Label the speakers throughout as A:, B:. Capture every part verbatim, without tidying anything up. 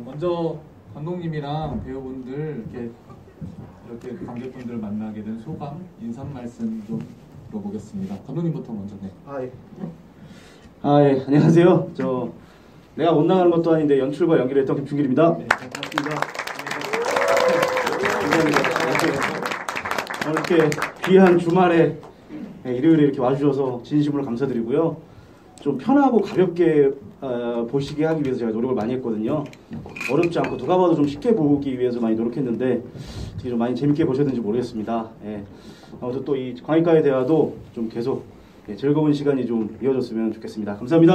A: 먼저 감독님이랑 배우분들 이렇게 이렇게 관객분들 만나게 된 소감, 인사 말씀 좀 물어보겠습니다. 감독님부터 먼저. 네.
B: 아 예. 아 예. 안녕하세요. 저 내가 못 나가는 것도 아닌데 연출과 연기를 했던 김충길입니다. 네, 반갑습니다. 감사합니다. 오늘 이렇게 귀한 주말에 일요일에 이렇게 와주셔서 진심으로 감사드리고요. 좀 편하고 가볍게 어, 보시게 하기 위해서 제가 노력을 많이 했거든요. 어렵지 않고 누가 봐도 좀 쉽게 보기 위해서 많이 노력했는데 되게 좀 많이 재밌게 보셨는지 모르겠습니다. 예. 아무튼 또 이 광익과의 대화도 좀 계속 예, 즐거운 시간이 좀 이어졌으면 좋겠습니다. 감사합니다.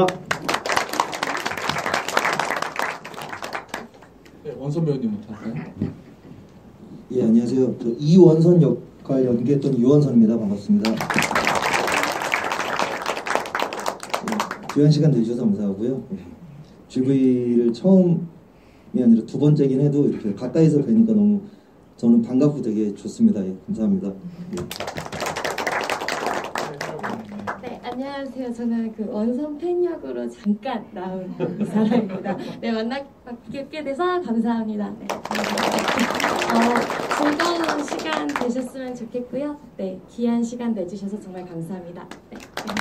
A: 네, 원선 배우님부터 할까요?
C: 예, 안녕하세요. 저 이원선 역할 연기했던 유원선입니다. 반갑습니다. 귀한 시간 내주셔서 감사하고요. 지브이를 처음이 아니라 두 번째긴 해도 이렇게 가까이서 뵈니까 너무 저는 반갑고 되게 좋습니다. 예, 감사합니다. 예.
D: 네, 안녕하세요. 저는 그 원선 팬 역으로 잠깐 나온 이 사람입니다. 네, 만나뵙게 돼서 감사합니다. 네, 어, 즐거운 시간 되셨으면 좋겠고요. 네, 귀한 시간 내주셔서 정말 감사합니다. 네.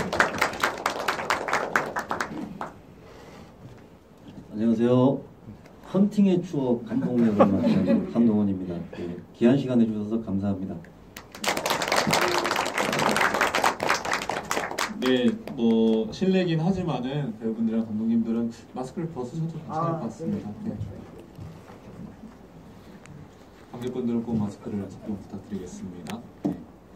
E: 안녕하세요. 헌팅의 추억 감독역을 맡은 한동원입니다. 네, 귀한 시간 내주셔서 감사합니다.
A: 네, 뭐 실례긴 하지만은 배우분들이랑 감독님들은 마스크를 벗으셔도 괜찮을 것 같습니다. 네. 관객분들은 꼭 마스크를 착용 부탁드리겠습니다. 네.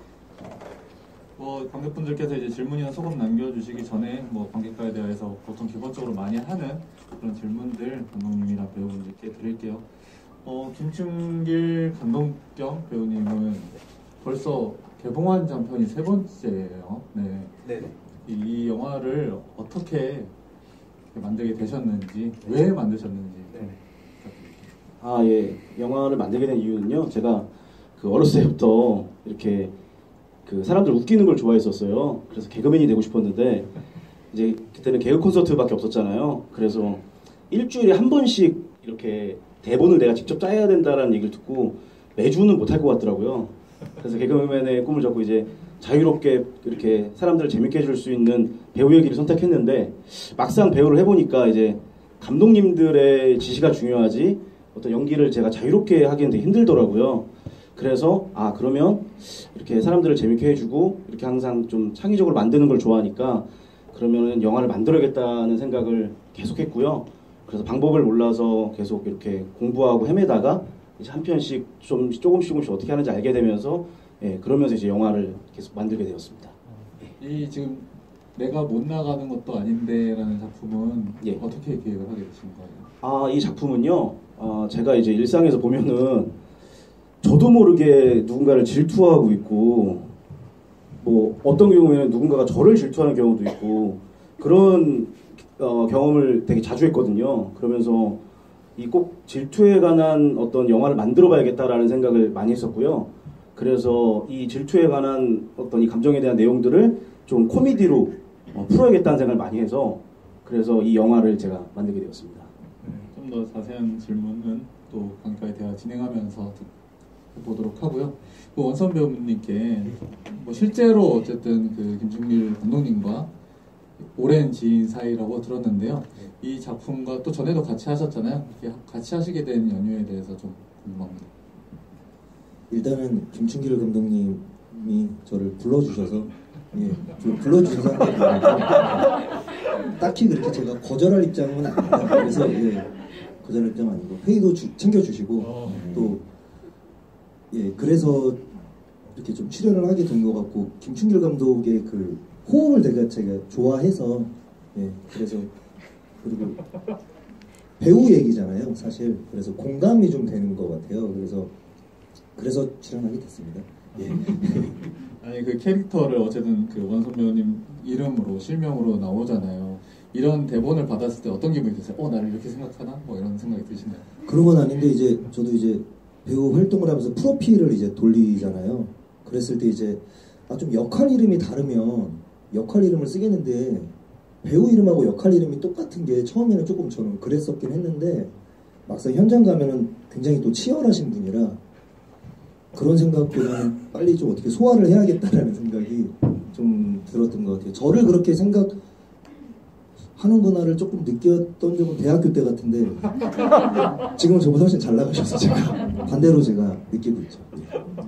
A: 뭐 관객분들께서 이제 질문이나 소감 남겨주시기 전에 뭐 관객과에 대해서 보통 기본적으로 많이 하는 그런 질문들 감독님이나 배우분들께 드릴게요. 어, 김충길 감독 겸 배우님은 벌써 개봉한 장편이 세 번째예요. 네.
B: 네.
A: 이, 이 영화를 어떻게 만들게 되셨는지, 왜 만드셨는지.
B: 네. 아 예. 영화를 만들게 된 이유는요. 제가 그 어렸을 때부터 이렇게 그 사람들 웃기는 걸 좋아했었어요. 그래서 개그맨이 되고 싶었는데 이제 그때는 개그 콘서트밖에 없었잖아요. 그래서 일주일에 한 번씩 이렇게 대본을 내가 직접 짜야 된다라는 얘기를 듣고 매주는 못할 것 같더라고요. 그래서 개그맨의 꿈을 잡고 이제 자유롭게 이렇게 사람들을 재밌게 해줄 수 있는 배우의 길을 선택했는데 막상 배우를 해보니까 이제 감독님들의 지시가 중요하지 어떤 연기를 제가 자유롭게 하기는 되게 힘들더라고요. 그래서 아 그러면 이렇게 사람들을 재밌게 해주고 이렇게 항상 좀 창의적으로 만드는 걸 좋아하니까 그러면은 영화를 만들어야겠다는 생각을 계속했고요. 그래서 방법을 몰라서 계속 이렇게 공부하고 헤매다가 이제 한 편씩 좀 조금씩 조금씩 어떻게 하는지 알게 되면서 예, 그러면서 이제 영화를 계속 만들게 되었습니다.
A: 예. 이 지금 내가 못 나가는 것도 아닌데라는 작품은
B: 예.
A: 어떻게 기획을 하게 되신 거예요?
B: 아, 이 작품은요. 어, 제가 이제 일상에서 보면은 저도 모르게 누군가를 질투하고 있고 뭐 어떤 경우에는 누군가가 저를 질투하는 경우도 있고 그런 어, 경험을 되게 자주 했거든요. 그러면서 이 꼭 질투에 관한 어떤 영화를 만들어 봐야겠다라는 생각을 많이 했었고요. 그래서 이 질투에 관한 어떤 이 감정에 대한 내용들을 좀 코미디로 어, 풀어야겠다는 생각을 많이 해서 그래서 이 영화를 제가 만들게 되었습니다.
A: 네, 좀 더 자세한 질문은 또 관객과의 대화 진행하면서 보도록 하고요. 그 원선 배우님께 뭐 실제로 어쨌든 그 김충길 감독님과 오랜 지인 사이라고 들었는데요. 이 작품과 또 전에도 같이 하셨잖아요. 이렇게 같이 하시게 된 연유에 대해서 좀 궁금합니다.
C: 일단은 김충길 감독님이 저를 불러주셔서 예, 불러주셔서 딱히 그렇게 제가 거절할 입장은 아닙니다. 그래서 예, 거절할 입장은 아니고 회의도 주, 챙겨주시고 어. 또 예, 그래서 이렇게 좀 출연을 하게 된 것 같고 김충길 감독의 그 호흡을 되게 제가 좋아해서 예, 그래서 그리고 배우 얘기잖아요, 사실. 그래서 공감이 좀 되는 것 같아요. 그래서 그래서 출연하게 됐습니다. 예.
A: 아니 그 캐릭터를 어쨌든 그 원선 배우님 이름으로 실명으로 나오잖아요. 이런 대본을 받았을 때 어떤 기분이 드세요? 어, 나를 이렇게 생각하나? 뭐 이런 생각이 드시나요?
C: 그런 건 아닌데 이제 저도 이제 배우 활동을 하면서 프로필을 이제 돌리잖아요. 그랬을 때 이제 아, 좀 역할 이름이 다르면 역할 이름을 쓰겠는데 배우 이름하고 역할 이름이 똑같은 게 처음에는 조금 저는 그랬었긴 했는데 막상 현장 가면은 굉장히 또 치열하신 분이라 그런 생각보다는 빨리 좀 어떻게 소화를 해야겠다라는 생각이 좀 들었던 것 같아요. 저를 그렇게 생각하는구나를 조금 느꼈던 적은 대학교 때 같은데 지금은 저보다 훨씬 잘 나가셔서 제가 반대로 제가 느끼고 있죠. 네.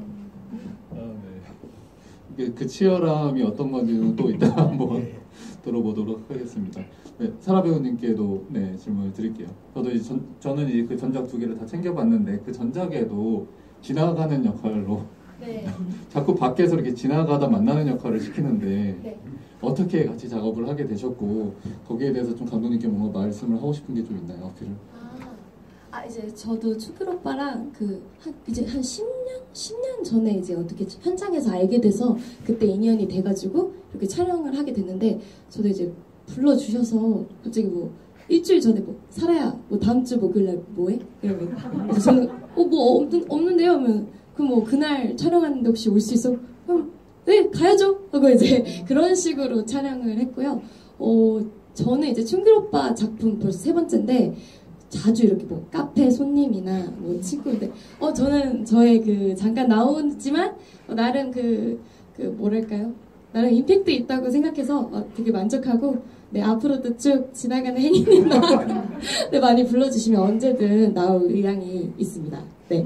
A: 아, 네. 그 치열함이 어떤 건지는 또 이따 한번 들어보도록 하겠습니다. 네, 사라 배우님께도 네, 질문을 드릴게요. 저도 이제 전, 저는 이제 그 전작 두 개를 다 챙겨봤는데 그 전작에도 지나가는 역할로
D: 네.
A: 자꾸 밖에서 이렇게 지나가다 만나는 역할을 시키는데
D: 네.
A: 어떻게 같이 작업을 하게 되셨고 거기에 대해서 좀 감독님께 뭔가 말씀을 하고 싶은 게 좀 있나요? 어필을?
D: 아, 아 이제 저도 추필 오빠랑 그 한 이제 한 십 년 십 년 전에 이제 어떻게 현장에서 알게 돼서 그때 인연이 돼가지고 이렇게 촬영을 하게 됐는데 저도 이제 불러주셔서 갑자기 뭐 일주일 전에 뭐 사라야 뭐 다음 주 목요일날 뭐해? 이러면 그래서 저는 어 뭐 없는 없는데요? 하면 그럼 뭐 그날 촬영하는데 혹시 올 수 있어? 그럼 네 가야죠 하고 이제 그런 식으로 촬영을 했고요. 어 저는 이제 춘길 오빠 작품 벌써 세 번째인데 자주 이렇게 뭐 카페 손님이나 뭐 친구인데 어 저는 저의 그 잠깐 나오지만 어, 나름 그 그 뭐랄까요? 나름 임팩트 있다고 생각해서 어, 되게 만족하고 네 앞으로도 쭉 지나가는 행인이나 네, 많이 불러주시면 언제든 나올 의향이 있습니다. 네.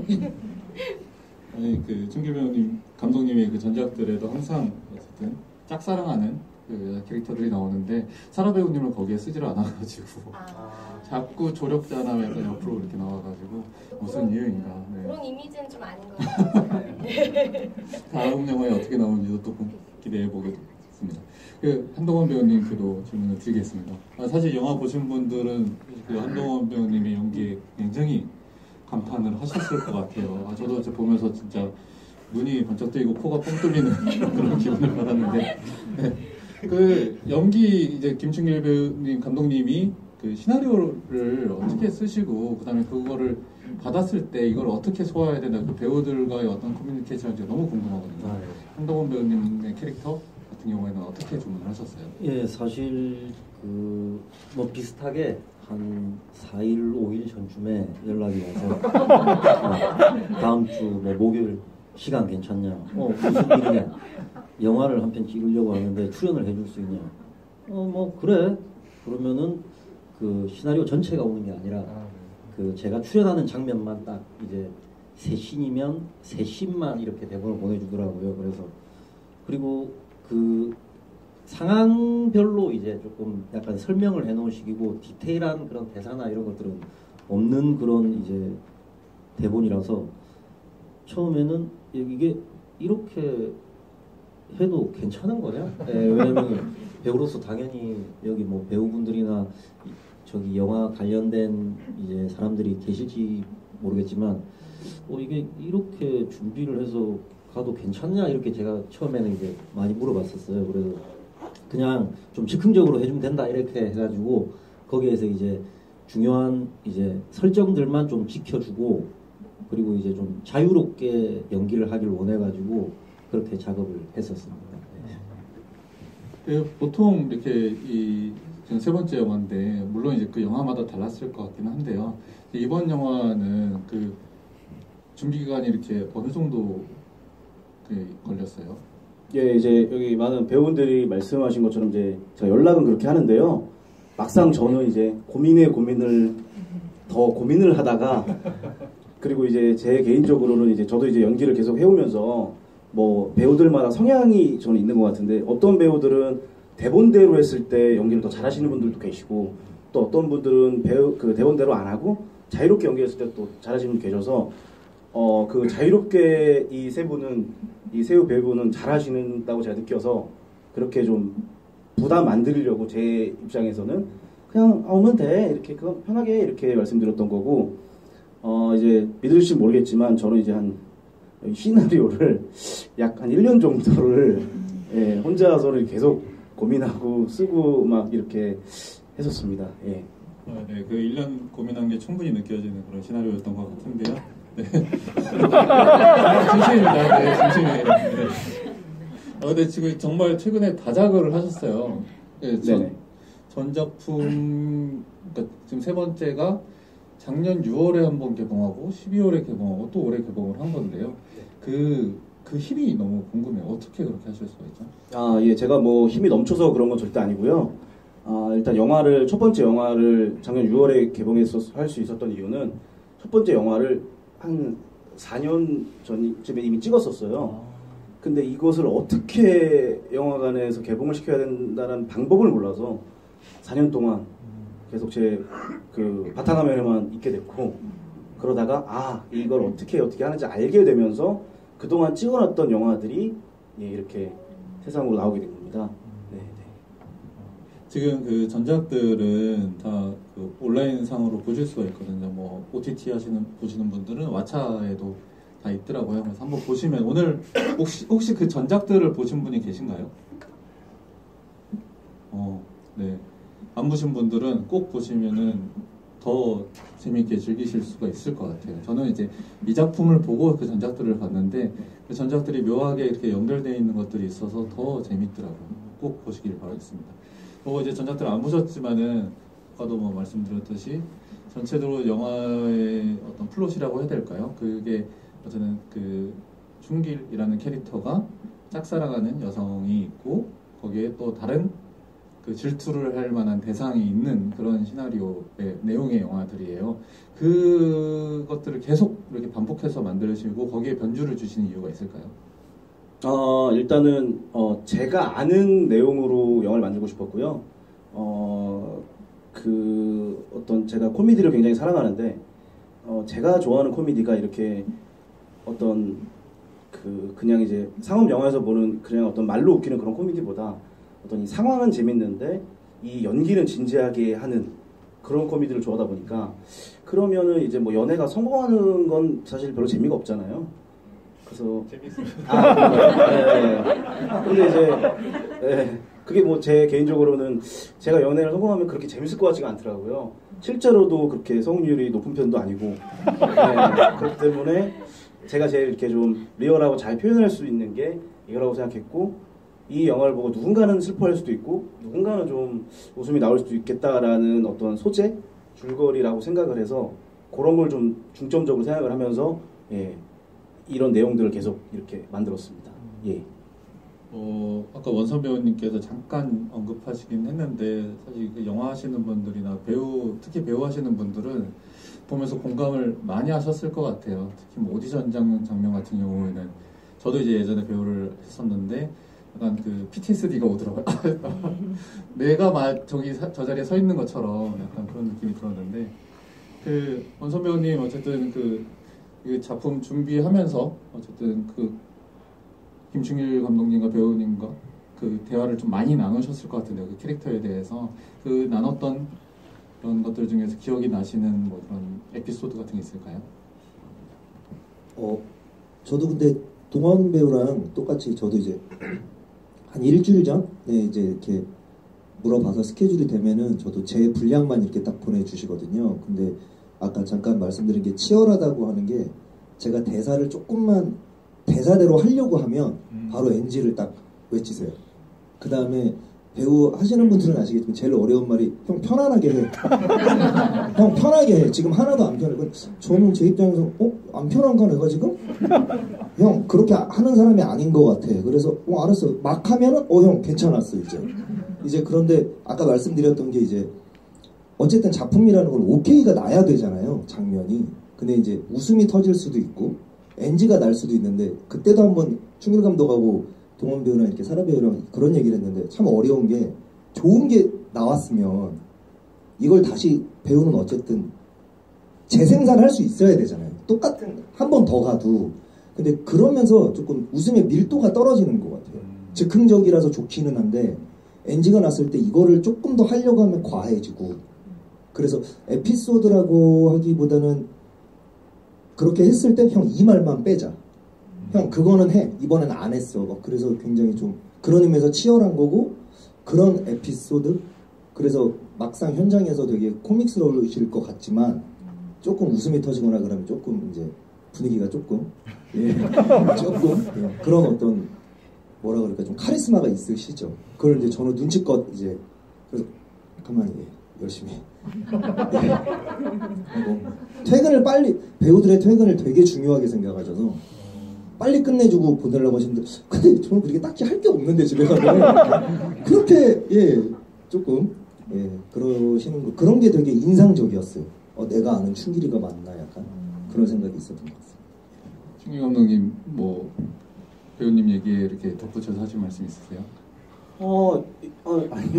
A: 아니 그 춘길 배우님 감독님의 그 전작들에도 항상 어쨌든 짝사랑하는 그 캐릭터들이 나오는데 사라 배우님은 거기에 쓰지를 않아가지고
D: 아,
A: 자꾸 조력자나 약간 옆으로 이렇게 나와가지고 무슨 이유인가. 네.
D: 그런 이미지는 좀 아닌 것 같아요.
A: 다음 영화에 어떻게 나오는지도 또 기대해 보겠습니다. 그 한동원 배우님께도 질문을 드리겠습니다. 아, 사실 영화 보신 분들은 그 한동원 배우님의 연기에 굉장히 감탄을 하셨을 것 같아요. 아, 저도 이제 보면서 진짜 눈이 번쩍 뜨이고 코가 뻥 뚫리는 그런 기분을 받았는데 네. 그 연기 이제 김충길 배우님 감독님이 그 시나리오를 어떻게 쓰시고 그다음에 그거를 받았을 때 이걸 어떻게 소화해야 되나 그 배우들과의 어떤 커뮤니케이션이 너무 궁금하거든요.
E: 아, 네.
A: 한동원 배우님의 캐릭터 같은 경우에는 어떻게 주문을 하셨어요?
E: 예, 사실 그 뭐 비슷하게 한 사 일, 오 일 전쯤에 연락이 와서 어, 다음 주 뭐 목요일 시간 괜찮냐? 어, 무슨 일이냐? 영화를 한 편 찍으려고 하는데 출연을 해줄 수 있냐? 어, 뭐 그래. 그러면은 그 시나리오 전체가 오는 게 아니라 그 제가 출연하는 장면만 딱 이제 세 씬이면 세 씬만 이렇게 대본을 보내주더라고요. 그래서 그리고 그 상황별로 이제 조금 약간 설명을 해놓은 식이고 디테일한 그런 대사나 이런 것들은 없는 그런 이제 대본이라서 처음에는 이게 이렇게 해도 괜찮은 거냐? 예, 왜냐면 배우로서 당연히 여기 뭐 배우분들이나 저기 영화 관련된 이제 사람들이 계실지 모르겠지만 어 이게 이렇게 준비를 해서 가도 괜찮냐 이렇게 제가 처음에는 이제 많이 물어봤었어요. 그래서 그냥 좀 즉흥적으로 해주면 된다 이렇게 해가지고 거기에서 이제 중요한 이제 설정들만 좀 지켜주고 그리고 이제 좀 자유롭게 연기를 하길 원해가지고 그렇게 작업을 했었습니다.
A: 네. 보통 이렇게 이 지금 세 번째 영화인데 물론 이제 그 영화마다 달랐을 것 같기는 한데요. 이번 영화는 그 준비 기간이 이렇게 어느 정도 그 걸렸어요?
B: 예, 이제 여기 많은 배우분들이 말씀하신 것처럼 이제 제가 연락은 그렇게 하는데요. 막상 저는 이제 고민에 고민을 더 고민을 하다가 그리고 이제 제 개인적으로는 이제 저도 이제 연기를 계속 해오면서 뭐 배우들마다 성향이 저는 있는 것 같은데 어떤 배우들은 대본대로 했을 때 연기를 더 잘하시는 분들도 계시고 또 어떤 분들은 배우 그 대본대로 안 하고 자유롭게 연기했을 때 또 잘하시는 분 계셔서 어 그 자유롭게 이 세 분은 이 세 배우는 잘하시는다고 제가 느껴서 그렇게 좀 부담 안 드리려고 제 입장에서는 그냥 아, 오면 돼 이렇게 그거 편하게 이렇게 말씀드렸던 거고 어 이제 믿을지 모르겠지만 저는 이제 한 시나리오를 약 한 일 년 정도를 예, 혼자서는 계속 고민하고 쓰고 막 이렇게 했었습니다. 예.
A: 아, 네, 그 일 년 고민한 게 충분히 느껴지는 그런 시나리오였던 것 같은데요. 네. 진심입니다. 네, 진심이에요. 네. 어, 근데 지금 정말 최근에 다작을 하셨어요. 네, 전, 전 작품, 그러니까 지금 세 번째가 작년 유월에 한번 개봉하고 십이월에 개봉하고 또 올해 개봉을 한 건데요. 그, 그 힘이 너무 궁금해요. 어떻게 그렇게 하실 수가 있죠?
B: 아, 예, 제가 뭐 힘이 넘쳐서 그런 건 절대 아니고요. 아, 일단 영화를, 첫 번째 영화를 작년 유월에 개봉해서 할 수 있었던 이유는 첫 번째 영화를 한 사 년 전쯤에 이미 찍었었어요. 근데 이것을 어떻게 영화관에서 개봉을 시켜야 된다는 방법을 몰라서 사 년 동안 계속 제 그 바탕화면에만 있게 됐고, 그러다가 아, 이걸 어떻게 어떻게 하는지 알게 되면서 그동안 찍어놨던 영화들이 예, 이렇게 세상으로 나오게 된 겁니다. 네, 네.
A: 지금 그 전작들은 다 그 온라인 상으로 보실 수가 있거든요. 뭐 오티티 하시는 보시는 분들은 왓챠에도 다 있더라고요. 그래서 한번 보시면, 오늘 혹시 혹시 그 전작들을 보신 분이 계신가요? 어, 네. 안 보신 분들은 꼭 보시면은 더 재밌게 즐기실 수가 있을 것 같아요. 저는 이제 이 작품을 보고 그 전작들을 봤는데 그 전작들이 묘하게 이렇게 연결되어 있는 것들이 있어서 더 재밌더라고요. 꼭 보시길 바라겠습니다. 뭐 이제 전작들 안 보셨지만은 아까도 뭐 말씀드렸듯이 전체적으로 영화의 어떤 플롯이라고 해야 될까요? 그게 어쨌든 그 춘길이라는 캐릭터가 짝사랑하는 여성이 있고 거기에 또 다른 그 질투를 할 만한 대상이 있는 그런 시나리오의 내용의 영화들이에요. 그것들을 계속 이렇게 반복해서 만드시고 거기에 변주를 주시는 이유가 있을까요?
B: 어, 일단은 어, 제가 아는 내용으로 영화를 만들고 싶었고요. 어, 그 어떤 제가 코미디를 굉장히 사랑하는데 어, 제가 좋아하는 코미디가 이렇게 어떤 그 그냥 이제 상업 영화에서 보는 그냥 어떤 말로 웃기는 그런 코미디보다 어떤 이 상황은 재밌는데 이 연기는 진지하게 하는 그런 코미디를 좋아하다 보니까, 그러면은 이제 뭐 연애가 성공하는 건 사실 별로 재미가 없잖아요. 그래서
A: 재밌어요.
B: 아, 네. 근데 이제 네. 그게 뭐 제 개인적으로는 제가 연애를 성공하면 그렇게 재밌을 것 같지가 않더라고요. 실제로도 그렇게 성공률이 높은 편도 아니고, 네. 그렇기 때문에 제가 제일 이렇게 좀 리얼하고 잘 표현할 수 있는 게 이거라고 생각했고, 이 영화를 보고 누군가는 슬퍼할 수도 있고 누군가는 좀 웃음이 나올 수도 있겠다라는 어떤 소재, 줄거리라고 생각을 해서 그런 걸 좀 중점적으로 생각을 하면서 예, 이런 내용들을 계속 이렇게 만들었습니다. 예.
A: 어, 아까 원선 배우님께서 잠깐 언급하시긴 했는데 사실 그 영화 하시는 분들이나 배우, 특히 배우 하시는 분들은 보면서 공감을 많이 하셨을 것 같아요. 특히 뭐 오디션 장, 장면 같은 경우에는 저도 이제 예전에 배우를 했었는데 약간 그 피티에스디가 오더라고요. 내가 막 저기 사, 저 자리에 서 있는 것처럼 약간 그런 느낌이 들었는데, 그 원선 배우님 어쨌든 그, 그 작품 준비하면서 어쨌든 그 김충일 감독님과 배우님과 그 대화를 좀 많이 나누셨을 것 같은데요. 그 캐릭터에 대해서 그 나눴던 그런 것들 중에서 기억이 나시는 뭐 그런 에피소드 같은 게 있을까요?
C: 어, 저도 근데 동원 배우랑 똑같이 저도 이제 한 일주일 전에 이제 이렇게 물어봐서 스케줄이 되면은 저도 제 분량만 이렇게 딱 보내주시거든요. 근데 아까 잠깐 말씀드린 게 치열하다고 하는 게, 제가 대사를 조금만 대사대로 하려고 하면 바로 엔지를 딱 외치세요. 그 다음에 배우 하시는 분들은 아시겠지만 제일 어려운 말이 형 편안하게 해. 형 편하게 해. 지금 하나도 안 편해. 저는 제 입장에서 어? 안 편한가 내가 지금? 형 그렇게 하는 사람이 아닌 것 같아. 그래서 어 알았어. 막 하면은 어 형 괜찮았어 이제. 이제 그런데 아까 말씀드렸던 게 이제 어쨌든 작품이라는 건 오케이가 나야 되잖아요. 장면이. 근데 이제 웃음이 터질 수도 있고 엔지가 날 수도 있는데, 그때도 한번 충길 감독하고 동원 배우랑 이렇게 사라 배우랑 그런 얘기를 했는데 참 어려운 게, 좋은 게 나왔으면 이걸 다시 배우는 어쨌든 재생산할 수 있어야 되잖아요. 똑같은 한 번 더 가도. 근데 그러면서 조금 웃음의 밀도가 떨어지는 것 같아요. 즉흥적이라서 좋기는 한데 엔지가 났을 때 이거를 조금 더 하려고 하면 과해지고, 그래서 에피소드라고 하기보다는 그렇게 했을 때 형 이 말만 빼자. 형 그거는 해. 이번엔 안 했어. 막 그래서 굉장히 좀 그런 의미에서 치열한 거고, 그런 에피소드. 그래서 막상 현장에서 되게 코믹스러우실 것 같지만 조금 웃음이 터지거나 그러면 조금 이제 분위기가 조금 예, 조금 예, 그런 어떤 뭐라 그럴까 좀 카리스마가 있으시죠. 그걸 이제 저는 눈치껏 이제 그래서 가만히 예. 열심히. 네. 뭐, 퇴근을 빨리 배우들의 퇴근을 되게 중요하게 생각하셔서 빨리 끝내주고 보내려고 하시는데 근데 저는 그렇게 딱히 할 게 없는데 집에 가면 그렇게 예 조금 예 그러시는 거 그런 게 되게 인상적이었어요. 어, 내가 아는 춘길이가 맞나 약간 그런 생각이 있었던 것 같습니다.
A: 춘길 감독님 뭐 배우님 얘기에 이렇게 덧붙여서 하실 말씀 있으세요?
B: 어, 어 아니요.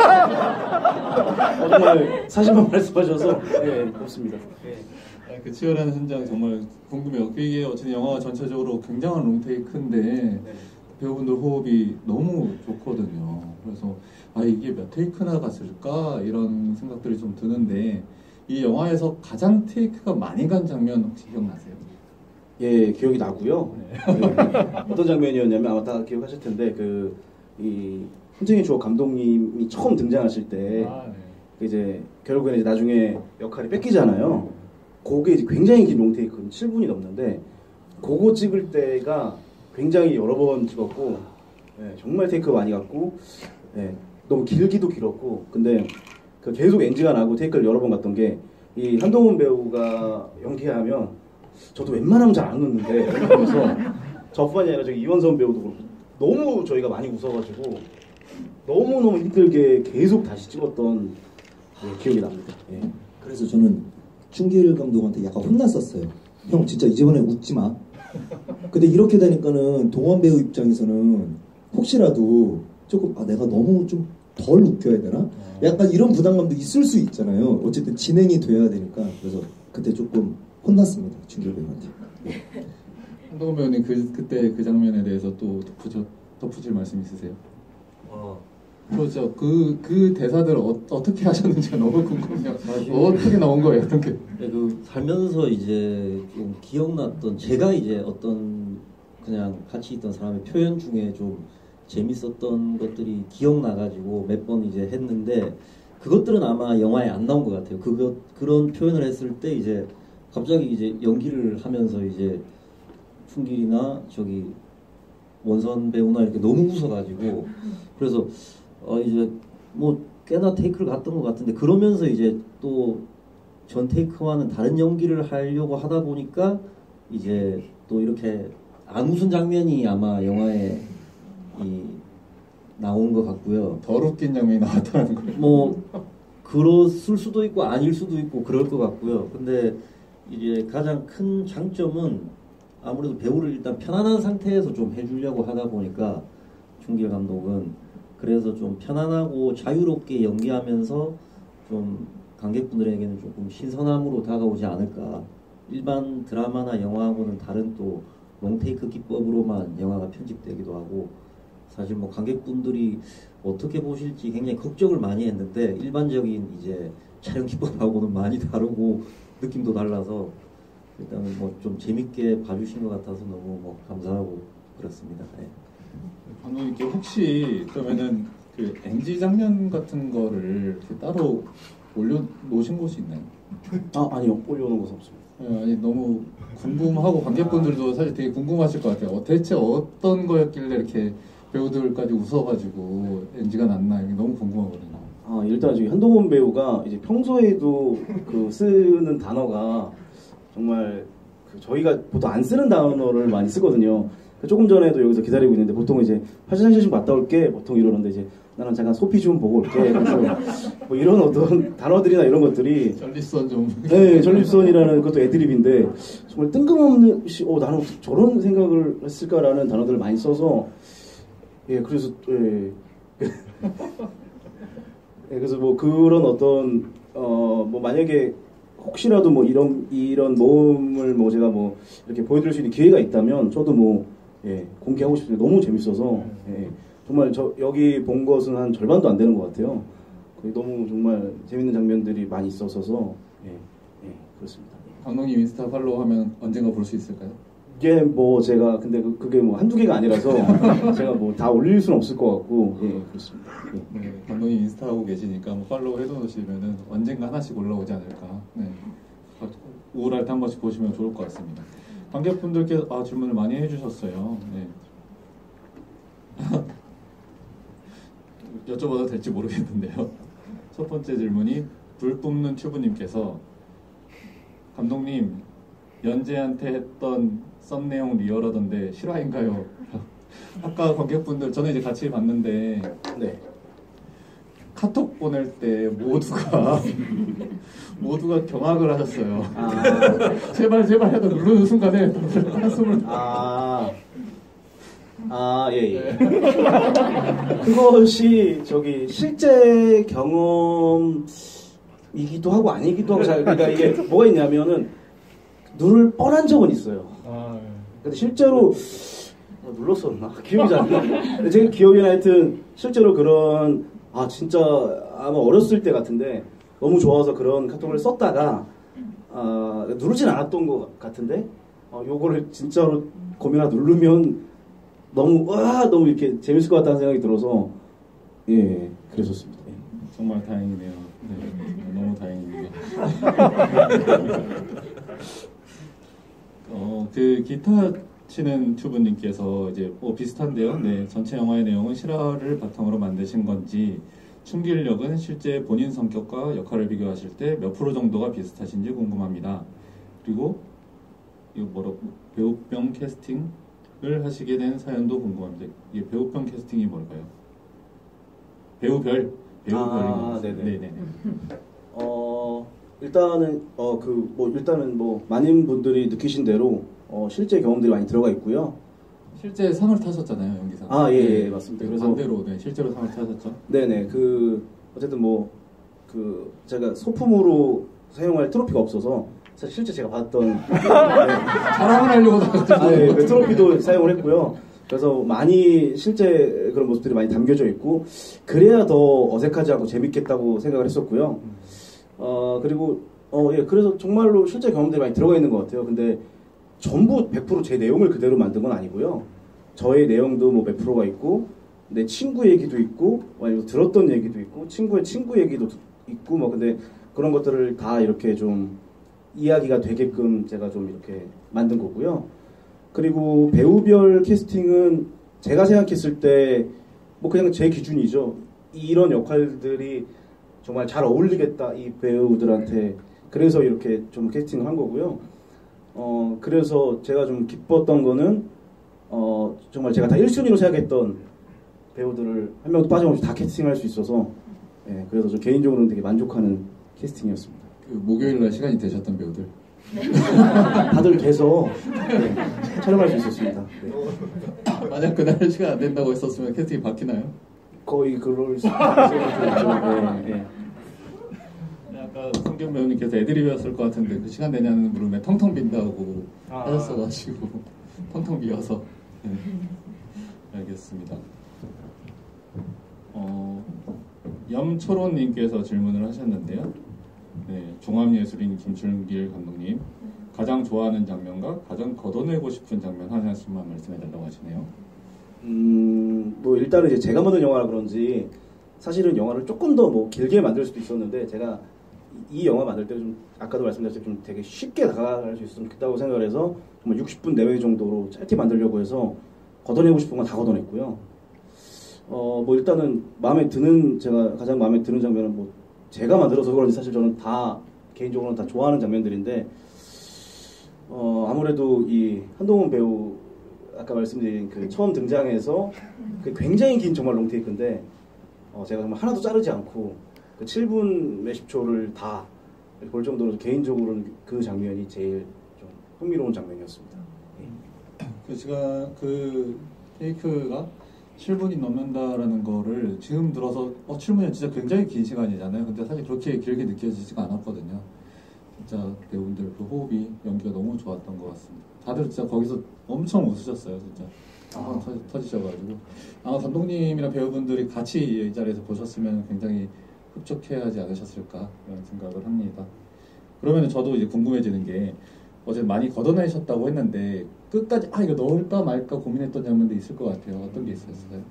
B: 어, 정말 사실만 말씀하셔서 네, 없습니다. 네.
A: 그 치열한 현장 정말 궁금해요. 이게 어쨌든 영화가 전체적으로 굉장한 롱테이크인데 네. 배우분들 호흡이 너무 좋거든요. 그래서 아 이게 몇 테이크나 갔을까 이런 생각들이 좀 드는데 이 영화에서 가장 테이크가 많이 간 장면 혹시 기억나세요?
B: 예, 기억이 나고요. 네. 어떤 장면이었냐면 아마 다 기억하실 텐데 그 이 hunting의 주옥 감독님이 처음 등장하실 때 아, 네. 이제 결국에는 이제 나중에 역할이 뺏기잖아요. 그게 이제 굉장히 긴 롱테이크, 칠 분이 넘는데 그거 찍을 때가 굉장히 여러 번 찍었고 네, 정말 테이크 많이 갔고 네, 너무 길기도 길었고 근데 그 계속 엔지가 나고 테이크를 여러 번 갔던 게 이 한동훈 배우가 연기하면 저도 웬만하면 잘 안 웃는데 그래서 저뿐만이 아니라 저기 이원선 배우도 그렇고 너무 저희가 많이 웃어가지고 너무너무 힘들게 계속 다시 찍었던 네, 기억이 납니다. 예.
C: 그래서 저는 춘길 감독한테 약간 혼났었어요. 형 진짜 이번에 웃지 마. 근데 이렇게 되니까는 동원 배우 입장에서는 혹시라도 조금 아 내가 너무 좀 덜 웃겨야 되나? 약간 이런 부담감도 있을 수 있잖아요. 어쨌든 진행이 돼야 되니까 그래서 그때 조금 혼났습니다. 춘길 배우한테.
A: 한동훈 배우님 그 그때 그 장면에 대해서 또 덧붙여 덧붙일 말씀 있으세요?
E: 어.
A: 그렇죠. 그, 그 대사들 어, 어떻게 하셨는지 너무 궁금해요. 어떻게 나온 거예요? 어떻게?
E: 네, 그 살면서 이제 좀 기억났던 제가 이제 어떤 그냥 같이 있던 사람의 표현 중에 좀 재밌었던 것들이 기억나가지고 몇 번 이제 했는데 그것들은 아마 영화에 안 나온 것 같아요. 그것 그런 표현을 했을 때 이제 갑자기 이제 연기를 하면서 이제 춘길이나 저기 원선 배우나 이렇게 너무 웃어가지고 그래서 어 이제 뭐 꽤나 테이크를 갔던 것 같은데 그러면서 이제 또 전 테이크와는 다른 연기를 하려고 하다 보니까 이제 또 이렇게 안 웃은 장면이 아마 영화에 이 나온 것 같고요.
A: 덜 웃긴 장면이 나왔다는 거예요.
E: 뭐 그랬을 수도 있고 아닐 수도 있고 그럴 것 같고요. 근데 이제 가장 큰 장점은 아무래도 배우를 일단 편안한 상태에서 좀 해주려고 하다 보니까 춘길 감독은 그래서 좀 편안하고 자유롭게 연기하면서 좀 관객분들에게는 조금 신선함으로 다가오지 않을까. 일반 드라마나 영화하고는 다른 또 롱테이크 기법으로만 영화가 편집되기도 하고 사실 뭐 관객분들이 어떻게 보실지 굉장히 걱정을 많이 했는데 일반적인 이제 촬영 기법하고는 많이 다르고 느낌도 달라서 일단은 뭐 좀 재밌게 봐주신 것 같아서 너무 뭐 감사하고 그렇습니다. 네.
A: 감독님께 혹시 그러면은 그 엔지 장면 같은 거를 이렇게 따로 올려놓으신 곳이 있나요?
B: 아 아니요 올려놓은 곳은 없습니다.
A: 네, 아니 너무 궁금하고 관객분들도 사실 되게 궁금하실 것 같아요. 어, 대체 어떤 거였길래 이렇게 배우들까지 웃어가지고 엔지가 났나 이게 너무 궁금하거든요.
B: 아 일단 저기 한동훈 배우가 이제 평소에도 그 쓰는 단어가 정말 그 저희가 보통 안 쓰는 단어를 많이 쓰거든요. 조금 전에도 여기서 기다리고 있는데 보통 이제 화장실 좀 갔다 올게 보통 이러는데 이제 나는 잠깐 소피 좀 보고 올게. 그래서 뭐 이런 어떤 단어들이나 이런 것들이
A: 전립선 좀.
B: 네, 전립선이라는 것도 애드립인데 정말 뜬금없는 어 나는 저런 생각을 했을까라는 단어들을 많이 써서 예 그래서 예. 예 그래서 뭐 그런 어떤 어 뭐 만약에 혹시라도 뭐 이런 이런 모험을 뭐 제가 뭐 이렇게 보여드릴 수 있는 기회가 있다면 저도 뭐 예, 공개하고 싶습니다. 너무 재밌어서 예, 정말 저 여기 본 것은 한 절반도 안 되는 것 같아요. 너무 정말 재밌는 장면들이 많이 있어서 예, 예 그렇습니다.
A: 감독님 인스타 팔로우하면 언젠가 볼 수 있을까요?
B: 이게 뭐 제가 근데 그, 그게 뭐 한두 개가 아니라서 제가 뭐 다 올릴 수는 없을 것 같고 예 그렇습니다. 예.
A: 네, 감독님 인스타 하고 계시니까 뭐 팔로우 해놓으시면은 언젠가 하나씩 올라오지 않을까. 네. 우울할 때 한 번씩 보시면 좋을 것 같습니다. 관객분들께 아, 질문을 많이 해주셨어요. 네. 여쭤봐도 될지 모르겠는데요. 첫 번째 질문이 불 뿜는 튜브님께서 감독님 연재한테 했던 썸 내용 리얼하던데 실화인가요? 아까 관객분들 저는 이제 같이 봤는데
B: 네.
A: 카톡 보낼 때 모두가 모두가 경악을 하셨어요.
B: 아,
A: 제발 제발 해도 누르는 순간에 한숨을
B: 아, 아, 예, 예. 그것이 저기 실제 경험이기도 하고 아니기도 하고 잘, 그러니까 이게 뭐가 있냐면은 누를 뻔한 적은 있어요.
A: 아,
B: 근데 실제로 어, 눌렀었나? 기억이 잘 안 나. 근데 제 기억에는 하여튼 실제로 그런 아 진짜 아마 어렸을 때 같은데 너무 좋아서 그런 카톡을 썼다가 아, 누르진 않았던 것 같은데 어, 요거를 진짜로 고민하다 누르면 너무 와 너무 이렇게 재밌을 것 같다는 생각이 들어서 예 그랬었습니다. 예.
A: 정말 다행이네요. 네, 너무 다행입니다. 어, 그 기타 치는 튜브님께서 이제 뭐 비슷한데요. 네, 전체 영화의 내용은 실화를 바탕으로 만드신 건지 충길력은 실제 본인 성격과 역할을 비교하실 때 몇 프로 정도가 비슷하신지 궁금합니다. 그리고 이거 뭐라고 배우병 캐스팅을 하시게 된 사연도 궁금합니다. 이게 배우병 캐스팅이 뭘까요? 배우별 배우별인
B: 아,
A: 것
B: 네네.
A: 네네.
B: 어 일단은 어 그 뭐 일단은 뭐 많은 분들이 느끼신 대로 어 실제 경험들이 많이 들어가 있고요.
A: 실제 상을 타셨잖아요, 연기상.
B: 아, 예, 예, 맞습니다.
A: 네,
B: 그래서-
A: 반대로 네, 실제로 상을 타셨죠.
B: 네네 그 어쨌든 뭐 그 제가 소품으로 사용할 트로피가 없어서 사실 실제 제가 받았던 네.
A: 자랑을 하려고
B: 아, 예, 그 트로피도 사용을 했고요. 그래서 많이 실제 그런 모습들이 많이 담겨져 있고 그래야 더 어색하지 않고 재밌겠다고 생각을 했었고요. 어 그리고 어 예 그래서 정말로 실제 경험들이 많이 들어가 있는 것 같아요. 근데 전부 백 퍼센트 제 내용을 그대로 만든 건 아니고요. 저의 내용도 뭐 몇 프로가 있고 내 친구 얘기도 있고 아니면 들었던 얘기도 있고 친구의 친구 얘기도 있고 뭐 근데 그런 것들을 다 이렇게 좀 이야기가 되게끔 제가 좀 이렇게 만든 거고요. 그리고 배우별 캐스팅은 제가 생각했을 때 뭐 그냥 제 기준이죠. 이런 역할들이 정말 잘 어울리겠다 이 배우들한테 그래서 이렇게 좀 캐스팅을 한 거고요. 어 그래서 제가 좀 기뻤던 거는 어 정말 제가 다 일 순위로 생각했던 배우들을 한 명도 빠짐없이 다 캐스팅할 수 있어서 예 그래서 저 개인적으로는 되게 만족하는 캐스팅이었습니다.
A: 그 목요일날 시간이 되셨던 배우들.
B: 다들 돼서 네, 촬영할 수 있었습니다. 네.
A: 만약 그날 시간 안 된다고 했었으면 캐스팅이 바뀌나요?
B: 거의 그럴 수 있죠. 네, 네.
A: 아까 성경 배우님께서 애드립이었을 것 같은데 그 시간 되냐는 물음에 텅텅 빈다고
B: 아.
A: 하셨어가지고 텅텅 비어서 네. 알겠습니다. 어, 염초론님께서 질문을 하셨는데요. 네, 종합예술인 김준길 감독님 가장 좋아하는 장면과 가장 걷어내고 싶은 장면 하나씩만 말씀해달라고 하시네요.
B: 음, 뭐 일단은 이제 제가 만든 영화라 그런지 사실은 영화를 조금 더 뭐 길게 만들 수도 있었는데 제가 이 영화 만들 때 좀 아까도 말씀드렸지만 좀 되게 쉽게 다가갈 수 있었으면 좋겠다고 생각을 해서 정말 육십 분 내외 정도로 짧게 만들려고 해서 걷어내고 싶은 건 다 걷어냈고요. 어, 뭐 일단은 마음에 드는 제가 가장 마음에 드는 장면은 뭐 제가 만들어서 그런지 사실 저는 다 개인적으로는 다 좋아하는 장면들인데 어, 아무래도 이 한동훈 배우 아까 말씀드린 그 처음 등장해서 그 굉장히 긴 정말 롱테이크인데 어, 제가 정말 하나도 자르지 않고 그 칠 분 몇십 초를 다 볼 정도로 개인적으로는 그 장면이 제일 좀 흥미로운 장면이었습니다.
A: 그 시간 그 테이크가 칠 분이 넘는다라는 거를 지금 들어서 어 칠 분이 진짜 굉장히 긴 시간이잖아요. 근데 사실 그렇게 길게 느껴지지가 않았거든요. 진짜 배우분들 그 호흡이 연기가 너무 좋았던 것 같습니다. 다들 진짜 거기서 엄청 웃으셨어요, 진짜. 한번
B: 아.
A: 터지, 터지셔가지고 아마 감독님이랑 배우분들이 같이 이 자리에서 보셨으면 굉장히 흡족해하지 않으셨을까 이런 생각을 합니다. 그러면 저도 이제 궁금해지는 게 어제 많이 걷어내셨다고 했는데 끝까지 아 이거 넣을까 말까 고민했던 장면도 있을 것 같아요. 어떤 게 있었어요?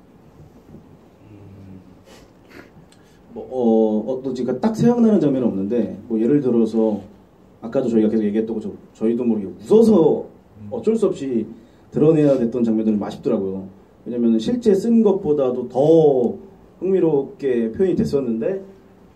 B: 뭐, 어, 어떤 지금 딱 생각나는 장면은 없는데, 뭐, 예를 들어서, 아까도 저희가 계속 얘기했던 것처럼, 저희도 모르게 웃어서 어쩔 수 없이 드러내야 됐던 장면들은 아쉽더라고요. 왜냐면 실제 쓴 것보다도 더 흥미롭게 표현이 됐었는데,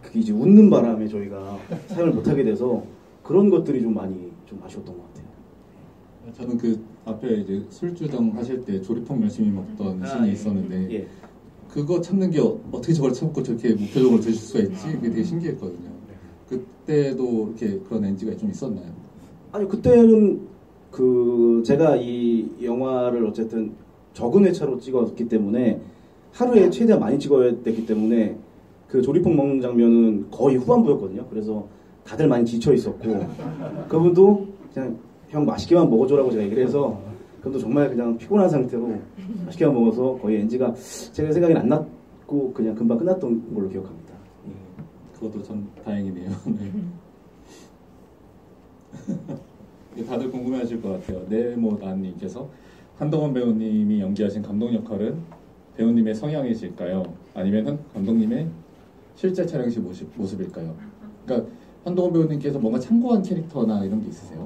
B: 그게 이제 웃는 바람에 저희가 사용을 못하게 돼서 그런 것들이 좀 많이 좀 아쉬웠던 것 같아요.
A: 저는 그 앞에 이제 술주정 하실 때 조리퐁 열심히 먹던 신이
B: 예.
A: 있었는데
B: 예.
A: 그거 참는 게 어- 어떻게 저걸 참고 저렇게 무표정으로 드실 수가 있지? 그게 되게 신기했거든요. 그때도 이렇게 그런 엔지가 좀 있었나요?
B: 아니 그때는 그 제가 이 영화를 어쨌든 적은 회차로 찍었기 때문에 하루에 최대한 많이 찍어야 됐기 때문에 그 조리퐁 먹는 장면은 거의 후반부였거든요. 그래서 다들 많이 지쳐 있었고 그분도 그냥 형 맛있게만 먹어줘라고 제가 얘기를 해서 그분도 정말 그냥 피곤한 상태로 맛있게만 먹어서 거의 엔지가 제가 생각엔 안 났고 그냥 금방 끝났던 걸로 기억합니다.
A: 그것도 참 다행이네요. 네. 다들 궁금해하실 것 같아요. 네모단님께서 한동원 배우님이 연기하신 감독 역할은 배우님의 성향이실까요? 아니면은 감독님의 실제 촬영 시 모습, 모습일까요? 그러니까 한동원 배우님께서 뭔가 참고한 캐릭터나 이런 게 있으세요?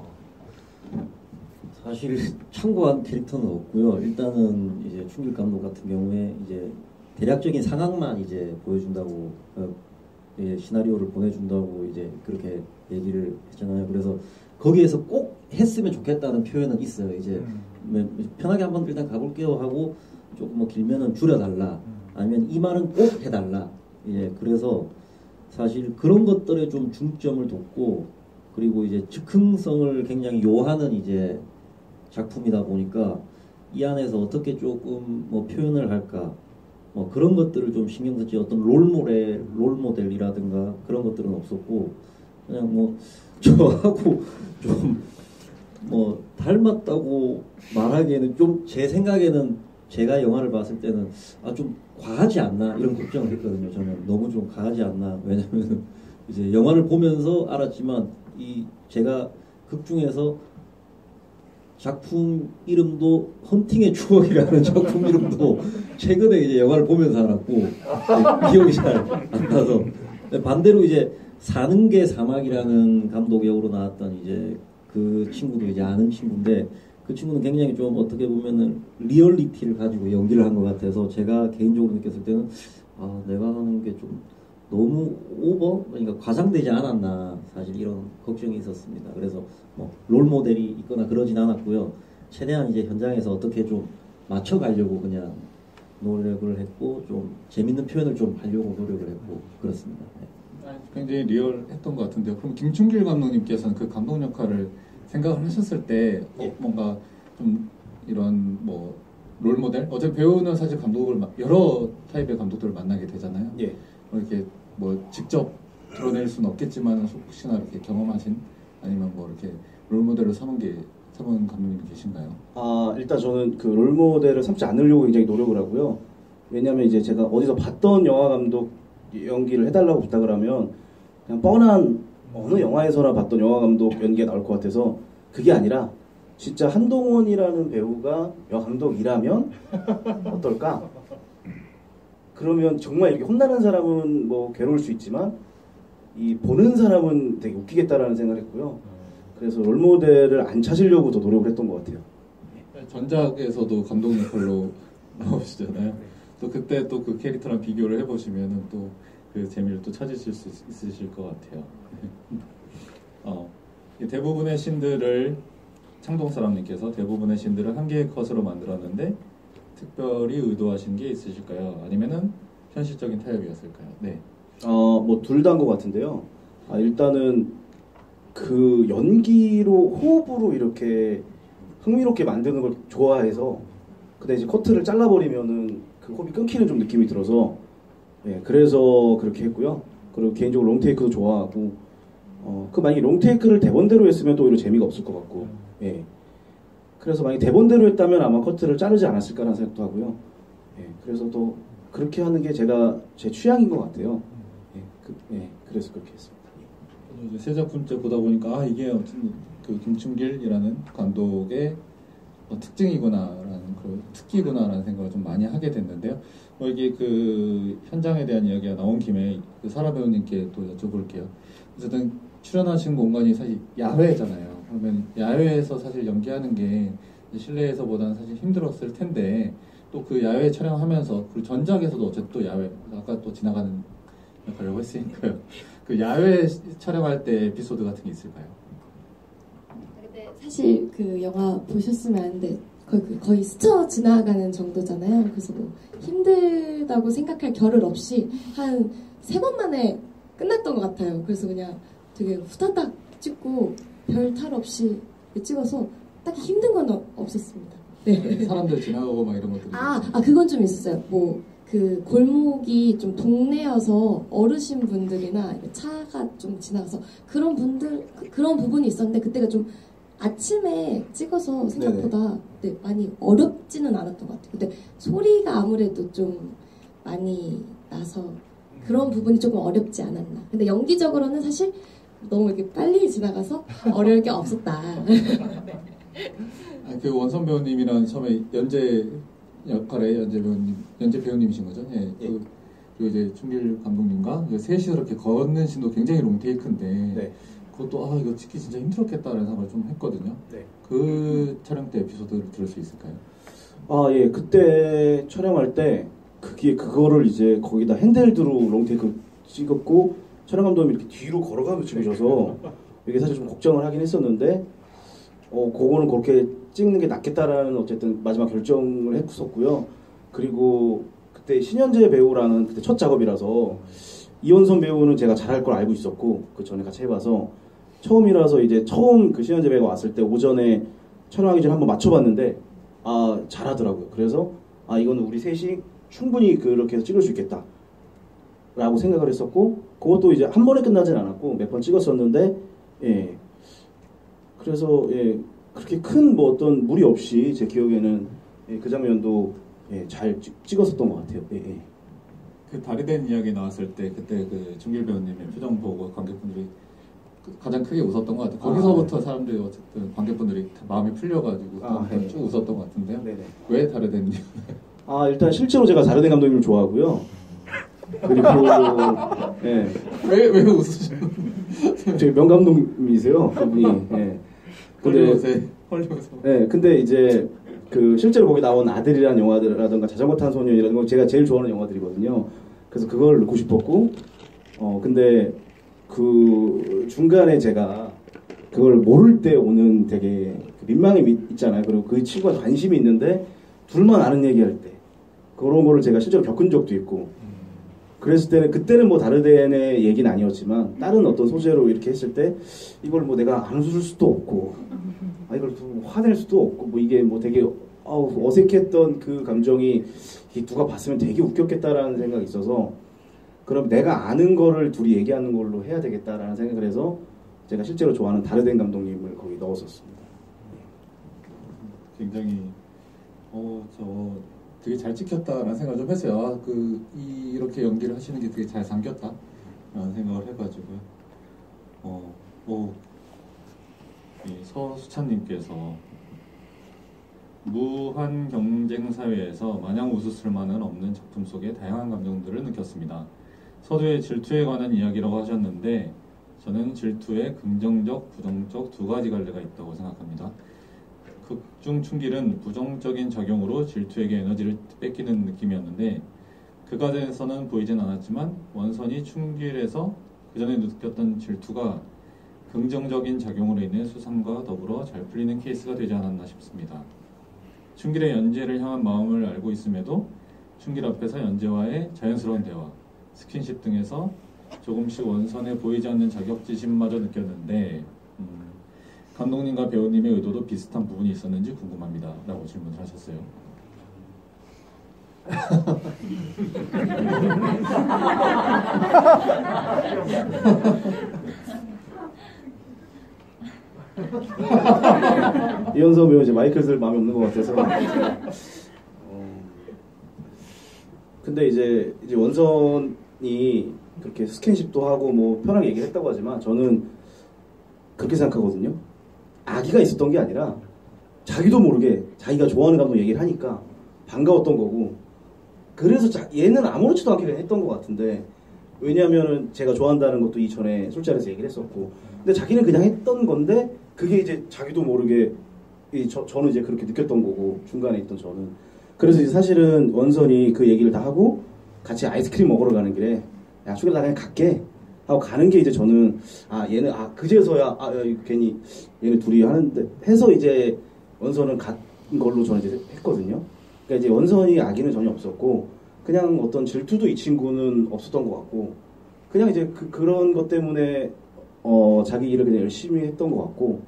E: 사실 참고한 캐릭터는 없고요. 일단은 이제 충길 감독 같은 경우에 이제 대략적인 상황만 이제 보여준다고 어, 예, 시나리오를 보내준다고 이제 그렇게 얘기를 했잖아요. 그래서 거기에서 꼭 했으면 좋겠다는 표현은 있어요. 이제 뭐 편하게 한번 일단 가볼게요 하고 조금 뭐 길면은 줄여달라. 아니면 이 말은 꼭 해달라. 예, 그래서 사실 그런 것들에 좀 중점을 뒀고 그리고 이제 즉흥성을 굉장히 요하는 이제 작품이다 보니까 이 안에서 어떻게 조금 뭐 표현을 할까 뭐 그런 것들을 좀 신경 쓰지 어떤 롤모델 롤모델이라든가 그런 것들은 없었고 그냥 뭐 저하고 좀 뭐 닮았다고 말하기에는 좀 제 생각에는 제가 영화를 봤을 때는 아 좀 과하지 않나 이런 걱정을 했거든요. 저는 너무 좀 과하지 않나. 왜냐면 이제 영화를 보면서 알았지만 이 제가 극 중에서 작품 이름도 헌팅의 추억이라는 작품 이름도 최근에 이제 영화를 보면서 알았고 기억이 잘 안 나서 반대로 이제 사는 게 사막이라는 감독 역으로 나왔던 이제 그 친구도 이제 아는 친구인데 그 친구는 굉장히 좀 어떻게 보면은 리얼리티를 가지고 연기를 한 것 같아서 제가 개인적으로 느꼈을 때는 아 내가 하는 게 좀 너무 오버 그러니까 과장되지 않았나 사실 이런 걱정이 있었습니다. 그래서 뭐 롤모델이 있거나 그러진 않았고요. 최대한 이제 현장에서 어떻게 좀 맞춰가려고 그냥 노력을 했고 좀 재밌는 표현을 좀 하려고 노력을 했고 그렇습니다. 네.
A: 굉장히 리얼했던 것 같은데요. 그럼 김충길 감독님께서는 그 감독 역할을 생각을 하셨을 때 어,
B: 예.
A: 뭔가 좀 이런 뭐 롤모델? 어제 배우는 사실 감독을 마- 여러 타입의 감독들을 만나게 되잖아요.
B: 예.
A: 뭐 이렇게 뭐 직접 드러낼 수는 없겠지만 혹시나 이렇게 경험하신 아니면 뭐 이렇게 롤모델을 삼은 게 삼은 감독님이 계신가요?
B: 아 일단 저는 그 롤모델을 삼지 않으려고 굉장히 노력을 하고요. 왜냐하면 이제 제가 어디서 봤던 영화 감독 연기를 해달라고 부탁을 하면 그냥 뻔한 어느 영화에서나 봤던 영화 감독 연기가 나올 것 같아서 그게 아니라 진짜 한동원이라는 배우가 영화 감독이라면 어떨까? 그러면 정말 이렇게 혼나는 사람은 뭐 괴로울 수 있지만 이 보는 사람은 되게 웃기겠다라는 생각을 했고요. 그래서 롤모델을 안 찾으려고 더 노력을 했던 것 같아요.
A: 전작에서도 감독 역할로 나오시잖아요. 또 그때 또 그 캐릭터랑 비교를 해보시면은 또 그 재미를 또 찾으실 수 있- 있으실 것 같아요. 어, 이 대부분의 신들을 창동 사람님께서 대부분의 신들을 한 개의 컷으로 만들었는데 특별히 의도하신 게 있으실까요? 아니면은 현실적인 타협이었을까요? 네.
B: 어, 뭐 둘 다인 것 같은데요. 아, 일단은 그 연기로 호흡으로 이렇게 흥미롭게 만드는 걸 좋아해서 근데 이제 커트를 잘라버리면은 그 호흡이 끊기는 좀 느낌이 들어서 예, 그래서 그렇게 했고요. 그리고 개인적으로 롱테이크도 좋아하고 어, 그 만약에 롱테이크를 대본대로 했으면 또 오히려 재미가 없을 것 같고 예. 그래서 만약에 대본대로 했다면 아마 커트를 자르지 않았을까라는 생각도 하고요. 예, 그래서 또 그렇게 하는 게 제가 제 취향인 것 같아요. 예, 그, 예, 그래서 그렇게 했습니다.
A: 저도 이제 세 작품째 보다 보니까 아 이게 어떤 그 김충길이라는 감독의 어, 특징이구나라는 그 특기구나라는 생각을 좀 많이 하게 됐는데요. 뭐 이게 그 현장에 대한 이야기가 나온 김에 그 사라 배우님께 또 여쭤볼게요. 어쨌든 출연하신 공간이 사실 야외잖아요. 그러면 야외에서 사실 연기하는 게 실내에서보다는 사실 힘들었을 텐데 또 그 야외 촬영하면서 그 전작에서도 어쨌든 또 야외 아까 또 지나가는 가려고 했으니까요. 그 야외 촬영할 때 에피소드 같은 게 있을까요?
D: 근데 사실 그 영화 보셨으면 아는데 거의, 거의 스쳐 지나가는 정도잖아요. 그래서 뭐 힘들다고 생각할 겨를 없이 한 세 번 만에 끝났던 것 같아요. 그래서 그냥 되게 후다닥 찍고 별 탈 없이 찍어서 딱히 힘든 건 어- 없었습니다. 네.
A: 사람들 지나가고 막 이런 것들이.
D: 아, 아 그건 좀 있었어요. 뭐 그 골목이 좀 동네여서 어르신 분들이나 차가 좀 지나가서 그런 분들 그, 그런 부분이 있었는데 그때가 좀 아침에 찍어서 생각보다 네, 많이 어렵지는 않았던 것 같아요. 근데 소리가 아무래도 좀 많이 나서 그런 부분이 조금 어렵지 않았나. 근데 연기적으로는 사실 너무 이렇게 빨리 지나가서 어려울 게 없었다.
A: 아, 그 원선 배우님이랑 처음에 연재 역할의 연재 배우님, 연재 배우님이신 거죠? 예.
B: 예.
A: 그, 그리고 이제 충길 감독님과 이제 셋이서 이렇게 걷는 신도 굉장히 롱테이크인데
B: 네.
A: 그것도 아 이거 찍기 진짜 힘들었겠다라는 생각을 좀 했거든요.
B: 네.
A: 그 촬영 때 에피소드를 들을 수 있을까요?
B: 아, 예. 그때 촬영할 때 그게 그거를 이제 거기다 핸들드로 롱테이크 찍었고 촬영 감독님이 이렇게 뒤로 걸어가면서 찍으셔서 이게 사실 좀 걱정을 하긴 했었는데 어 그거는 그렇게 찍는 게 낫겠다라는 어쨌든 마지막 결정을 했었고요. 그리고 그때 신현재 배우라는 그때 첫 작업이라서 이원선 배우는 제가 잘할 걸 알고 있었고 그 전에 같이 해봐서 처음이라서 이제 처음 그 신현재 배우가 왔을 때 오전에 촬영하기 전에 한번 맞춰봤는데 아 잘하더라고요. 그래서 아 이거는 우리 셋이 충분히 그렇게 해서 찍을 수 있겠다 라고 생각을 했었고 그것도 이제 한 번에 끝나진 않았고 몇 번 찍었었는데 예 그래서 예 그렇게 큰 뭐 어떤 무리 없이 제 기억에는 예, 그 장면도 예, 잘 찍, 찍었었던 것 같아요. 예, 예.
A: 그 다리 된 이야기 나왔을 때 그때 그 중길 배우님의 표정 보고 관객분들이 가장 크게 웃었던 것 같아요. 거기서부터
B: 아, 네.
A: 사람들이 어쨌든 관객분들이 다 마음이 풀려가지고
B: 아,
A: 또
B: 네.
A: 쭉 웃었던 것 같은데요.
B: 네네.
A: 왜 다르된 이유?
B: 아 일단 실제로 제가 자르덴 감독님을 좋아하고요. 그리고 예,
A: 왜왜 웃으셨나요?
B: 저희 명 감독님이세요. 그분이. 예. 근데
A: 헐리우드에 헐리우드.
B: 네, 근데 이제 그 실제로 거기 나온 아들이라는 영화들이라든가 자전거 탄 소년이라든가 제가 제일 좋아하는 영화들이거든요. 그래서 그걸 넣고 싶었고, 어 근데 그 중간에 제가 그걸 모를 때 오는 되게 민망이 있잖아요. 그리고 그 친구가 관심이 있는데 둘만 아는 얘기할 때 그런 거를 제가 실제로 겪은 적도 있고. 그랬을 때는 그때는 뭐 다르덴의 얘기는 아니었지만 다른 어떤 소재로 이렇게 했을 때 이걸 뭐 내가 안 웃을 수도 없고 아 이걸 좀 화낼 수도 없고 뭐 이게 뭐 되게 아우 어색했던 그 감정이 누가 봤으면 되게 웃겼겠다라는 생각이 있어서 그럼 내가 아는 거를 둘이 얘기하는 걸로 해야 되겠다라는 생각을 해서 제가 실제로 좋아하는 다르덴 감독님을 거기 넣었었습니다.
A: 굉장히 어저 되게 잘 찍혔다라는 생각을 좀 했어요. 아, 그 이, 이렇게 연기를 하시는 게 되게 잘 담겼다라는 생각을 해가지고요. 어, 뭐 이 서수찬님께서 무한 경쟁 사회에서 마냥 웃을 수만은 없는 작품 속에 다양한 감정들을 느꼈습니다. 서두의 질투에 관한 이야기라고 하셨는데 저는 질투에 긍정적, 부정적 두 가지 갈래가 있다고 생각합니다. 극중 충길은 부정적인 작용으로 질투에게 에너지를 뺏기는 느낌이었는데 그 과정에서는 보이진 않았지만 원선이 충길에서 그 전에 느꼈던 질투가 긍정적인 작용으로 인해 수상과 더불어 잘 풀리는 케이스가 되지 않았나 싶습니다. 충길의 연재를 향한 마음을 알고 있음에도 충길 앞에서 연재와의 자연스러운 대화, 스킨십 등에서 조금씩 원선에 보이지 않는 자격지심마저 느꼈는데 음, 감독님과 배우님의 의도도 비슷한 부분이 있었는지 궁금합니다. 라고 질문을 하셨어요.
B: 이현서 배우 이제 마이크를 쓸 마음이 없는 것 같아서. 어, 근데 이제 이제 원선이 그렇게 스킨십도 하고 뭐 편하게 얘기를 했다고 하지만 저는 그렇게 생각하거든요. 악의가 있었던 게 아니라 자기도 모르게 자기가 좋아하는 감독 얘기를 하니까 반가웠던 거고 그래서 자, 얘는 아무렇지도 않게 했던 것 같은데 왜냐하면은 제가 좋아한다는 것도 이전에 술자리에서 얘기를 했었고 근데 자기는 그냥 했던 건데 그게 이제 자기도 모르게 이, 저, 저는 이제 그렇게 느꼈던 거고 중간에 있던 저는 그래서 이제 사실은 원선이 그 얘기를 다 하고 같이 아이스크림 먹으러 가는 길에 야 축구를 나 그냥 갈게 하고 가는 게 이제 저는 아 얘는 아 그제서야 아 야, 괜히 얘네 둘이 하는데 해서 이제 원선을 간 걸로 저는 이제 했거든요. 그러니까 이제 원선이 악의는 전혀 없었고 그냥 어떤 질투도 이 친구는 없었던 것 같고 그냥 이제 그, 그런 것 때문에 어 자기 일을 그냥 열심히 했던 것 같고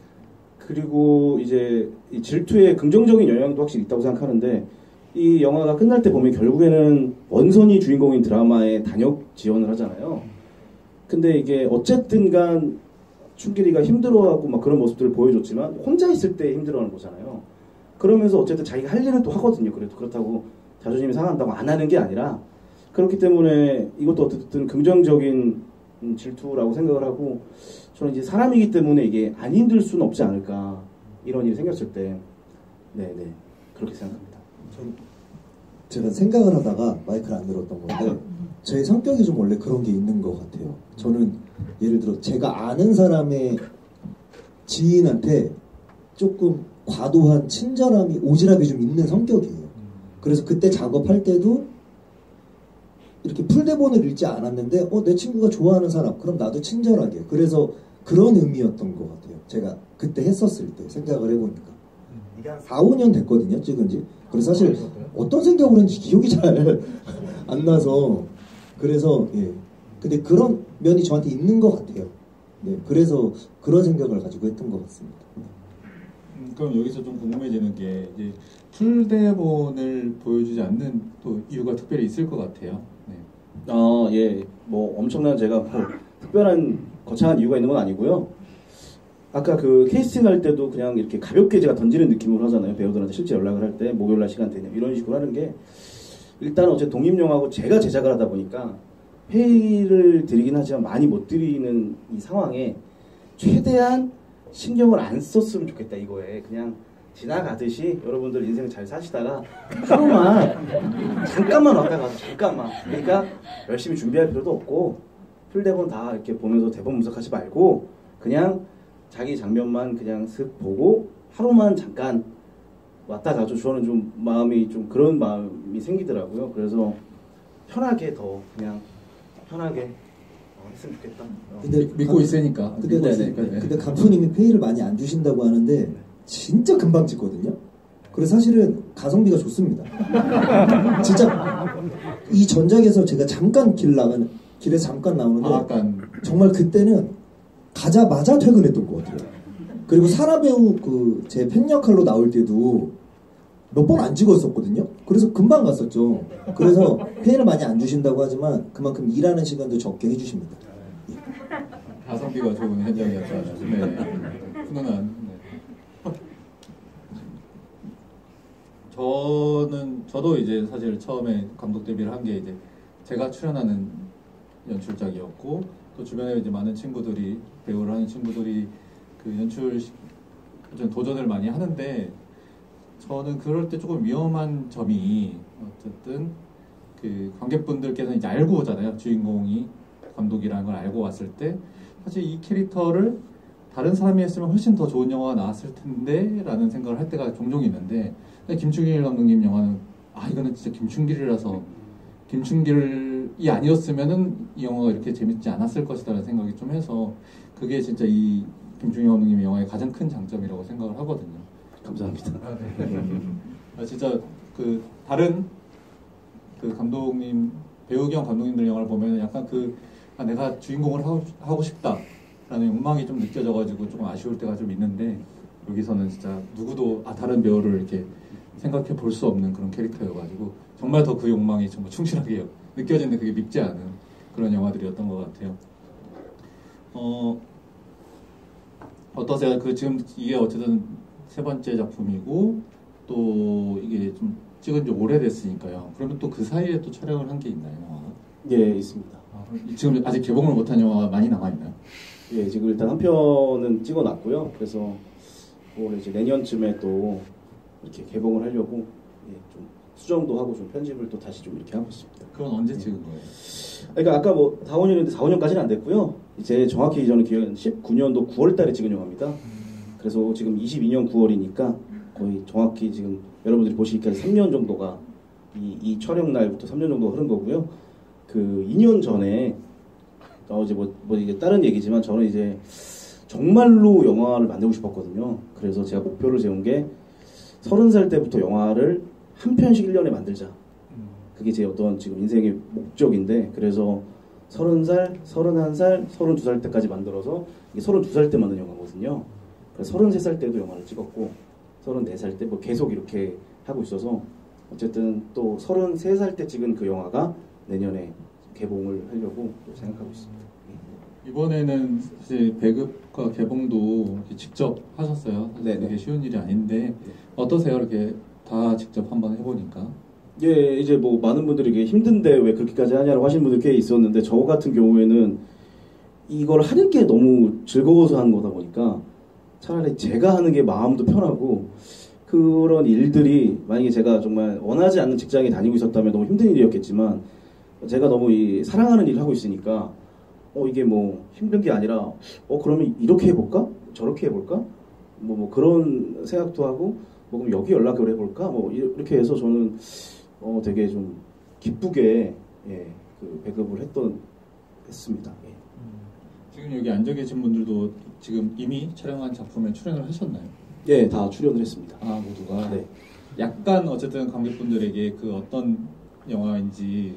B: 그리고 이제 이 질투의 긍정적인 영향도 확실히 있다고 생각하는데 이 영화가 끝날 때 보면 결국에는 원선이 주인공인 드라마에 단역 지원을 하잖아요. 근데 이게 어쨌든 간 춘길이가 힘들어하고 막 그런 모습들을 보여줬지만 혼자 있을 때 힘들어하는 거잖아요. 그러면서 어쨌든 자기가 할 일은 또 하거든요. 그래도 그렇다고 자존심이 상한다고 안 하는 게 아니라 그렇기 때문에 이것도 어쨌든 긍정적인 질투라고 생각을 하고 저는 이제 사람이기 때문에 이게 안 힘들 수는 없지 않을까 이런 일이 생겼을 때 네네 그렇게 생각합니다.
C: 전 제가 생각을 하다가 마이크를 안 들었던 건데 제 성격이 좀 원래 그런 게 있는 것 같아요. 저는 예를 들어 제가 아는 사람의 지인한테 조금 과도한 친절함이 오지랖이 좀 있는 성격이에요. 그래서 그때 작업할 때도 이렇게 풀대본을 읽지 않았는데 어, 내 친구가 좋아하는 사람 그럼 나도 친절하게 그래서 그런 의미였던 것 같아요. 제가 그때 했었을 때 생각을 해보니까 사, 오 년 됐거든요 찍은 지. 그래서 사실 어떤 생각을 했는지 기억이 잘 안 나서 그래서 예 근데 그런 면이 저한테 있는 것 같아요. 네 그래서 그런 생각을 가지고 했던 것 같습니다.
A: 음, 그럼 여기서 좀 궁금해지는 게 이제 풀대본을 보여주지 않는 또 이유가 특별히 있을 것 같아요. 네.
B: 어, 예, 뭐 엄청난 제가 뭐 특별한 거창한 이유가 있는 건 아니고요. 아까 그 캐스팅 할 때도 그냥 이렇게 가볍게 제가 던지는 느낌으로 하잖아요. 배우들한테 실제 연락을 할 때 목요일날 시간 되냐 이런 식으로 하는 게 일단 어제 독립영화고 제가 제작을 하다 보니까 회의를 드리긴 하지만 많이 못 드리는 이 상황에 최대한 신경을 안 썼으면 좋겠다 이거에 그냥 지나가듯이 여러분들 인생 잘 사시다가 하루만 잠깐만 왔다 가서 잠깐만 그러니까 열심히 준비할 필요도 없고 풀대본 다 이렇게 보면서 대본 분석하지 말고 그냥 자기 장면만 그냥 슥 보고 하루만 잠깐 왔다 가죠. 저는 좀 마음이 좀 그런 마음이 생기더라고요. 그래서 편하게 더 그냥 편하게 어, 했으면 좋겠다. 어.
C: 근데
A: 믿고
C: 감,
A: 있으니까.
C: 근데,
A: 믿고 있으니까. 네.
C: 근데 감독님이 페이를 많이 안 주신다고 하는데 진짜 금방 찍거든요. 그래서 사실은 가성비가 좋습니다. 진짜 이 전작에서 제가 잠깐 길 나가는 길에서 잠깐 나오는데
A: 아, 약간
C: 정말 그때는 가자마자 퇴근했던 것 같아요. 그리고 사라 배우 그 제 팬 역할로 나올 때도 몇 번 안 찍었었거든요. 그래서 금방 갔었죠. 그래서 페이를 많이 안 주신다고 하지만 그만큼 일하는 시간도 적게 해주십니다.
A: 가성비가 좋은 현장이었잖아요. 네. 훈훈한. 네. 저는 저도 이제 사실 처음에 감독 데뷔를 한 게 이제 제가 출연하는 연출작이었고 또 주변에 이제 많은 친구들이 배우를 하는 친구들이 그 연출 좀 도전을 많이 하는데 저는 그럴 때 조금 위험한 점이 어쨌든 그 관객분들께서는 이제 알고 오잖아요. 주인공이 감독이라는 걸 알고 왔을 때 사실 이 캐릭터를 다른 사람이 했으면 훨씬 더 좋은 영화가 나왔을 텐데 라는 생각을 할 때가 종종 있는데 김충길 감독님 영화는 아 이거는 진짜 김충길이라서 김충길이 아니었으면은 이 영화가 이렇게 재밌지 않았을 것이다 라는 생각이 좀 해서 그게 진짜 이 김충길 감독님 영화의 가장 큰 장점이라고 생각을 하거든요.
B: 감사합니다.
A: 아, 네. 아, 진짜 그 다른 그 감독님 배우 겸 감독님들 영화를 보면 약간 그 아, 내가 주인공을 하고, 하고 싶다라는 욕망이 좀 느껴져가지고 조금 아쉬울 때가 좀 있는데 여기서는 진짜 누구도 아 다른 배우를 이렇게 생각해 볼 수 없는 그런 캐릭터여가지고 정말 더 그 욕망이 정말 충실하게 느껴지는데 그게 밉지 않은 그런 영화들이었던 것 같아요. 어 어떠세요? 그 지금 이게 어쨌든 세 번째 작품이고 또 이게 좀 찍은 지 오래됐으니까요. 그러면 또 그 사이에 또 촬영을 한 게 있나요, 영화가?
B: 예, 있습니다.
A: 아, 지금 아직 개봉을 못한 영화가 많이 남아 있나요?
B: 예, 지금 일단 한 편은 찍어놨고요. 그래서 올해 이제 내년쯤에 또 이렇게 개봉을 하려고 예, 좀 수정도 하고 좀 편집을 또 다시 좀 이렇게 하고 있습니다.
A: 그건 언제 찍은 거예요?
B: 그러니까 아까 뭐 사, 오 년인데 사, 오 년까지는 안 됐고요. 이제 정확히 저는 기억은 십구 년도 구월 달에 찍은 영화입니다. 그래서 지금 이십이 년 구월이니까 거의 정확히 지금 여러분들이 보시기까지 삼 년 정도가 이, 이 촬영 날부터 삼 년 정도 흐른 거고요. 그 그 이 년 전에 어 이제 뭐, 뭐 이게 다른 얘기지만 저는 이제 정말로 영화를 만들고 싶었거든요. 그래서 제가 목표를 세운 게 서른 살 때부터 영화를 한 편씩 일 년에 만들자. 그게 제 어떤 지금 인생의 목적인데, 그래서 서른 살, 서른한 살, 서른두 살 때까지 만들어서 이게 서른두 살 때 만든 영화거든요. 그래서 서른세 살 때도 영화를 찍었고 서른네 살 때 뭐 계속 이렇게 하고 있어서 어쨌든 또 서른세 살 때 찍은 그 영화가 내년에 개봉을 하려고 또 생각하고 있습니다.
A: 이번에는 사실 배급과 개봉도 이렇게 직접 하셨어요. 사실
B: 네네.
A: 되게 쉬운 일이 아닌데 어떠세요? 이렇게 다 직접 한번 해보니까.
B: 예, 이제 뭐 많은 분들이 이게 힘든데 왜 그렇게까지 하냐고 하시는 분들 꽤 있었는데, 저 같은 경우에는 이걸 하는 게 너무 즐거워서 하는 거다 보니까 차라리 제가 하는 게 마음도 편하고, 그런 일들이 만약에 제가 정말 원하지 않는 직장에 다니고 있었다면 너무 힘든 일이었겠지만, 제가 너무 이 사랑하는 일을 하고 있으니까 어 이게 뭐 힘든 게 아니라 어 그러면 이렇게 해볼까? 저렇게 해볼까? 뭐, 뭐 그런 생각도 하고, 뭐 그럼 여기 연락을 해볼까? 뭐 이렇게 해서 저는 어 되게 좀 기쁘게 예, 그 배급을 했던 했습니다. 예.
A: 지금 여기 앉아 계신 분들도 지금 이미 촬영한 작품에 출연을 하셨나요?
B: 예, 다 출연을 했습니다.
A: 아, 모두가.
B: 네.
A: 약간 어쨌든 관객분들에게 그 어떤 영화인지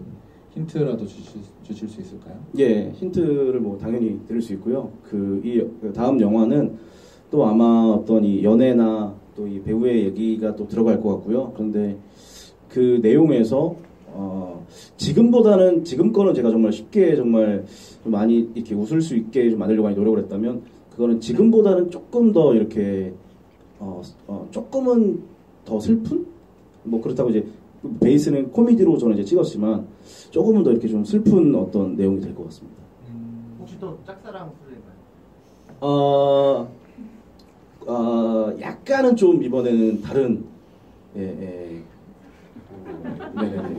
A: 힌트라도 주실, 주실 수 있을까요?
B: 예, 힌트를 뭐 당연히 드릴 수 있고요. 그 이 다음 영화는 또 아마 어떤 이 연애나 또 이 배우의 얘기가 또 들어갈 것 같고요. 그런데 그 내용에서 어 지금보다는 지금 거는 제가 정말 쉽게 정말 좀 많이 이렇게 웃을 수 있게 좀 만들려고 많이 노력을 했다면, 그거는 지금보다는 조금 더 이렇게 어, 어 조금은 더 슬픈? 뭐 그렇다고 이제 베이스는 코미디로 저는 이제 찍었지만 조금은 더 이렇게 좀 슬픈 어떤 내용이 될 것 같습니다.
F: 음, 혹시 또 짝사랑 소재인가요?
B: 어, 어, 약간은 좀 이번에는 다른, 예, 예. 네네네.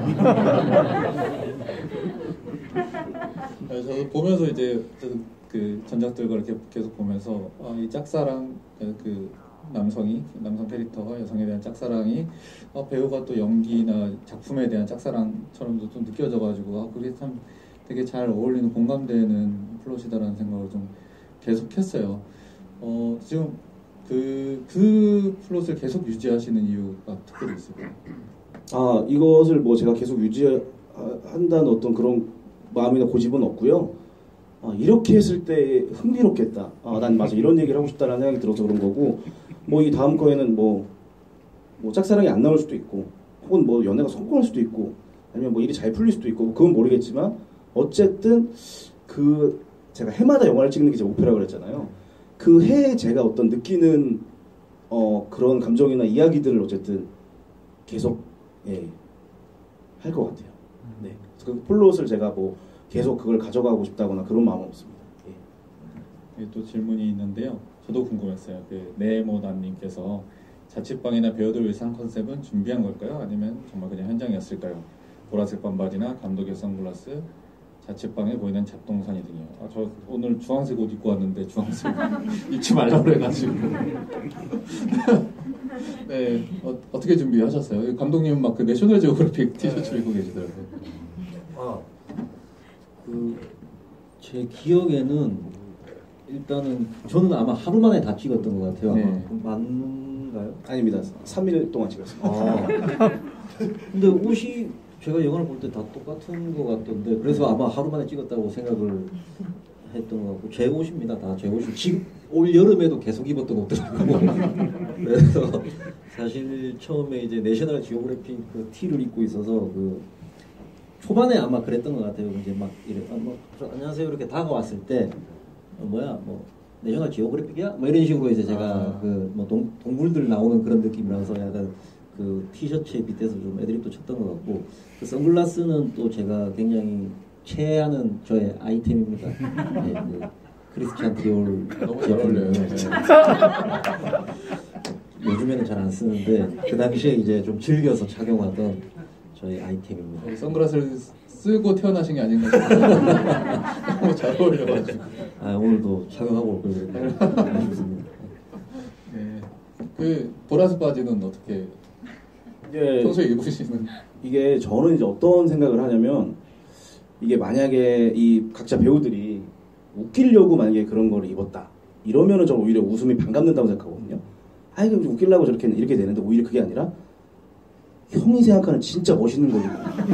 A: 네, 저도 보면서 이제 그 전작들과 이렇게 계속 보면서 아, 이 짝사랑 그 남성이 남성 캐릭터와 여성에 대한 짝사랑이 어, 배우가 또 연기나 작품에 대한 짝사랑처럼도 좀 느껴져가지고 아, 그게 참 되게 잘 어울리는 공감되는 플롯이다라는 생각을 좀 계속했어요. 어, 지금 그, 그 플롯을 계속 유지하시는 이유가 특별히 있을까요?
B: 아, 이것을 뭐 제가 계속 유지한다는 어떤 그런 마음이나 고집은 없고요. 아, 이렇게 했을 때 흥미롭겠다. 아, 난 맞아 이런 얘기를 하고 싶다라는 생각이 들어서 그런 거고, 뭐 이 다음 거에는 뭐, 뭐 짝사랑이 안 나올 수도 있고, 혹은 뭐 연애가 성공할 수도 있고, 아니면 뭐 일이 잘 풀릴 수도 있고, 그건 모르겠지만 어쨌든 그 제가 해마다 영화를 찍는 게 제 목표라고 그랬잖아요. 그 해에 제가 어떤 느끼는 어, 그런 감정이나 이야기들을 어쨌든 계속 예, 할 것 같아요. 네. 그 플롯을 제가 뭐 계속 그걸 가져가고 싶다거나 그런 마음은 없습니다. 예.
A: 예, 또 질문이 있는데요. 저도 궁금했어요. 그 네모나님께서 자취방이나 배우들 위해서 한 컨셉은 준비한 걸까요? 아니면 정말 그냥 현장이었을까요? 보라색 반바지나 감독의 선글라스, 자취방에 보이는 잡동사니 등이요. 아, 저 오늘 주황색 옷 입고 왔는데 주황색 입지 말라고 그래가지고. 네, 어, 어떻게 준비하셨어요? 감독님은 막 그 내셔널 지오그래픽 티셔츠를 입고 계시더라고요.
E: 아, 그 제 기억에는 일단은 저는 아마 하루 만에 다 찍었던 것 같아요. 아마.
A: 네.
E: 맞는가요?
B: 아닙니다. 삼 일 동안 찍었습니다.
E: 아, 근데 옷이 제가 영화를 볼 때 다 똑같은 것 같던데, 그래서 아마 하루 만에 찍었다고 생각을 했던 것 같고, 제 옷입니다. 다 제 옷이 지금 올 여름에도 계속 입었던 옷들이고. 그래서 사실 처음에 이제 내셔널 지오그래픽 그 티를 입고 있어서 그 초반에 아마 그랬던 것 같아요. 이제 막 이래 아, 뭐 안녕하세요 이렇게 다가왔을 때 어, 뭐야 뭐 내셔널 지오그래픽이야? 뭐 이런 식으로 이제 제가
A: 아.
E: 그 뭐 동물들 나오는 그런 느낌이라서 약간 그 티셔츠에 빗대서 좀 애드립도 쳤던 것 같고, 그 선글라스는 또 제가 굉장히 최애하는 저의 아이템입니다. 네, 그 크리스찬 디올
A: 너무 잘 어울려요.
E: 네. 요즘에는 잘 안 쓰는데 그 당시에 이제 좀 즐겨서 착용하던 저의 아이템입니다.
A: 어, 선글라스를 쓰고 태어나신 게 아닌가 싶어요. 너무 잘 어울려가지고.
E: 아, 오늘도 착용하고 올 걸 그랬네요. 아쉽습니다.
A: 네. 그 보라색 바지는 어떻게
B: 예,
A: 평소에 입으시는?
B: 이게 저는 이제 어떤 생각을 하냐면, 이게 만약에 이 각자 배우들이 웃기려고 만약에 그런 거를 입었다 이러면은 저 오히려 웃음이 반갑는다고 생각하거든요. 아 이거 웃기려고 저렇게 이렇게 되는데 오히려 그게 아니라 형이 생각하는 진짜 멋있는 거지.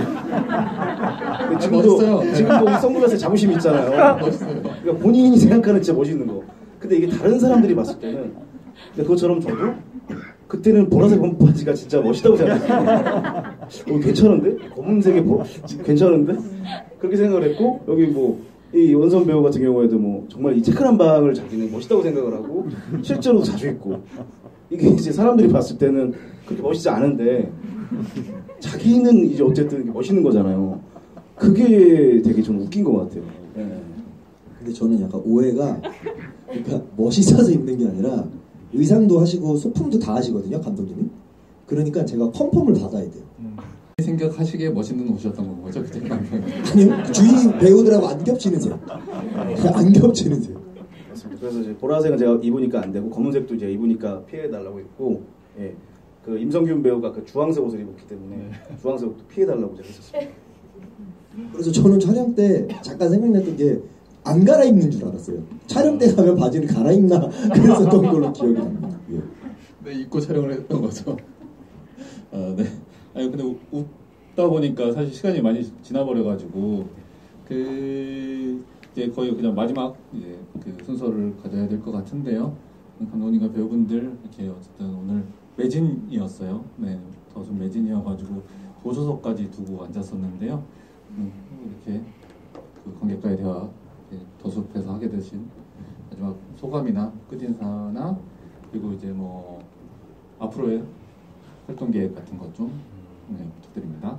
B: 지금도
A: 멋있어요.
B: 지금도 이 선글라스에 자부심 있잖아요.
A: 멋있어요.
B: 그러니까 본인이 생각하는 진짜 멋있는 거. 근데 이게 다른 사람들이 봤을 때는 근데 그것처럼 저도 그때는 보라색 반바지가 진짜 멋있다고 생각했어요. 어, 괜찮은데? 검은색의 보 괜찮은데? 그렇게 생각을 했고 여기 뭐 이 원선 배우 같은 경우에도 뭐 정말 이 체크한 방을 자기는 멋있다고 생각을 하고 실제로도 자주 입고 이게 이제 사람들이 봤을 때는 그렇게 멋있지 않은데 자기는 이제 어쨌든 멋있는 거잖아요. 그게 되게 저는 웃긴 것 같아요. 네.
C: 근데 저는 약간 오해가 그러니까 멋있어서 입는 게 아니라 의상도 하시고 소품도 다 하시거든요, 감독님이. 그러니까 제가 컨펌을 받아야 돼요.
A: 음. 생각하시기에 멋있는 옷이었던 거죠, 그때 감독님.
C: 아니요, 주위 배우들하고 안 겹치는 색. 안 겹치는 색.
B: 맞습니다. 그래서 이제 보라색은 제가 입으니까 안 되고 검은색도 이제 입으니까 피해달라고 했고, 예. 그 임성균 배우가 그 주황색 옷을 입었기 때문에 주황색 옷도 피해달라고 제가 했었습니다.
C: 그래서 저는 촬영 때 잠깐 생각났던 게 안 갈아입는 줄 알았어요. 촬영 때 가면 바지를 갈아입나 그랬었던 걸로 기억이 납니다. 예.
A: 네, 입고 촬영을 했던 거죠. 아, 네. 아니 근데 우, 웃다 보니까 사실 시간이 많이 지나버려가지고 그 이제 거의 그냥 마지막 이제 그 순서를 가져야 될 것 같은데요. 감독님과 배우분들 이렇게 어쨌든 오늘 매진이었어요. 네, 더좀 매진이어가지고 보조석까지 두고 앉았었는데요. 음, 이렇게 그 관객과의 대화 더숲에서 하게 되신 마지막 소감이나 끝인사나 그리고 이제 뭐 앞으로의 활동 계획 같은 것 좀 네, 부탁드립니다.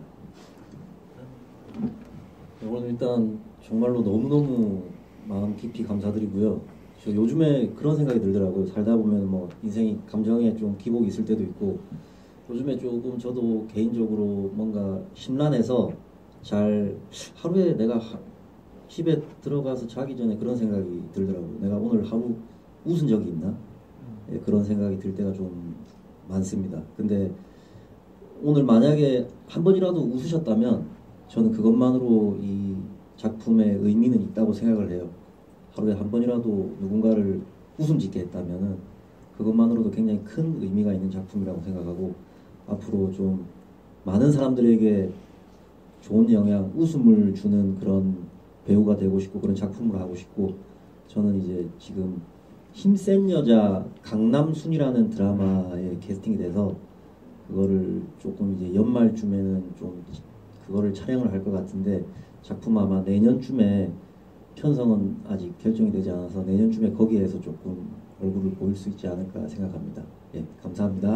E: 오늘 일단 정말로 너무너무 마음 깊이 감사드리고요. 저 요즘에 그런 생각이 들더라고요. 살다 보면 뭐 인생이 감정에 좀 기복이 있을 때도 있고 요즘에 조금 저도 개인적으로 뭔가 심란해서 잘 하루에 내가 하, 집에 들어가서 자기 전에 그런 생각이 들더라고요. 내가 오늘 하루 웃은 적이 있나? 예, 그런 생각이 들 때가 좀 많습니다. 근데 오늘 만약에 한 번이라도 웃으셨다면 저는 그것만으로 이 작품의 의미는 있다고 생각을 해요. 하루에 한 번이라도 누군가를 웃음 짓게 했다면 그것만으로도 굉장히 큰 의미가 있는 작품이라고 생각하고 앞으로 좀 많은 사람들에게 좋은 영향, 웃음을 주는 그런 배우가 되고 싶고 그런 작품을 하고 싶고 저는 이제 지금 힘센 여자 강남순이라는 드라마에 캐스팅이 돼서 그거를 조금 이제 연말쯤에는 좀 그거를 촬영을 할 것 같은데 작품 아마 내년쯤에 편성은 아직 결정이 되지 않아서 내년쯤에 거기에서 조금 얼굴을 보일 수 있지 않을까 생각합니다. 예, 감사합니다.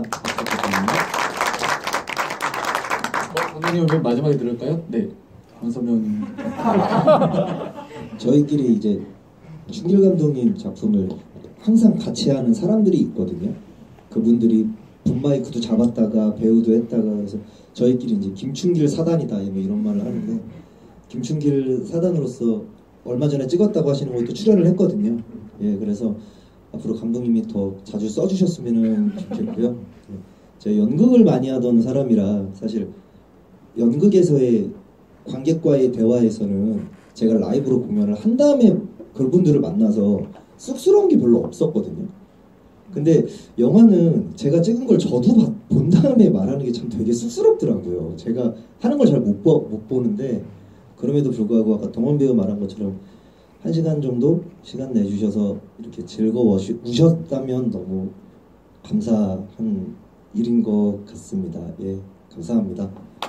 A: 감독님 맨 마지막에 들을까요? 네, 한서면
C: 저희끼리 이제 충길 감독님 작품을 항상 같이 하는 사람들이 있거든요. 그분들이 붐마이크도 잡았다가 배우도 했다가 그래서 저희끼리 이제 김충길 사단이다 뭐 이런 말을 하는데 김충길 사단으로서 얼마 전에 찍었다고 하시는 것도 출연을 했거든요. 예, 그래서 앞으로 감독님이 더 자주 써주셨으면 좋겠고요. 예, 제가 연극을 많이 하던 사람이라 사실 연극에서의 관객과의 대화에서는 제가 라이브로 공연을 한 다음에 그분들을 만나서 쑥스러운 게 별로 없었거든요. 근데 영화는 제가 찍은 걸 저도 본 다음에 말하는 게 참 되게 쑥스럽더라고요. 제가 하는 걸 잘 못 못 보는데 그럼에도 불구하고 아까 동원 배우 말한 것처럼 한 시간 정도 시간 내주셔서 이렇게 즐거워 우셨다면 너무 감사한 일인 것 같습니다. 예, 감사합니다.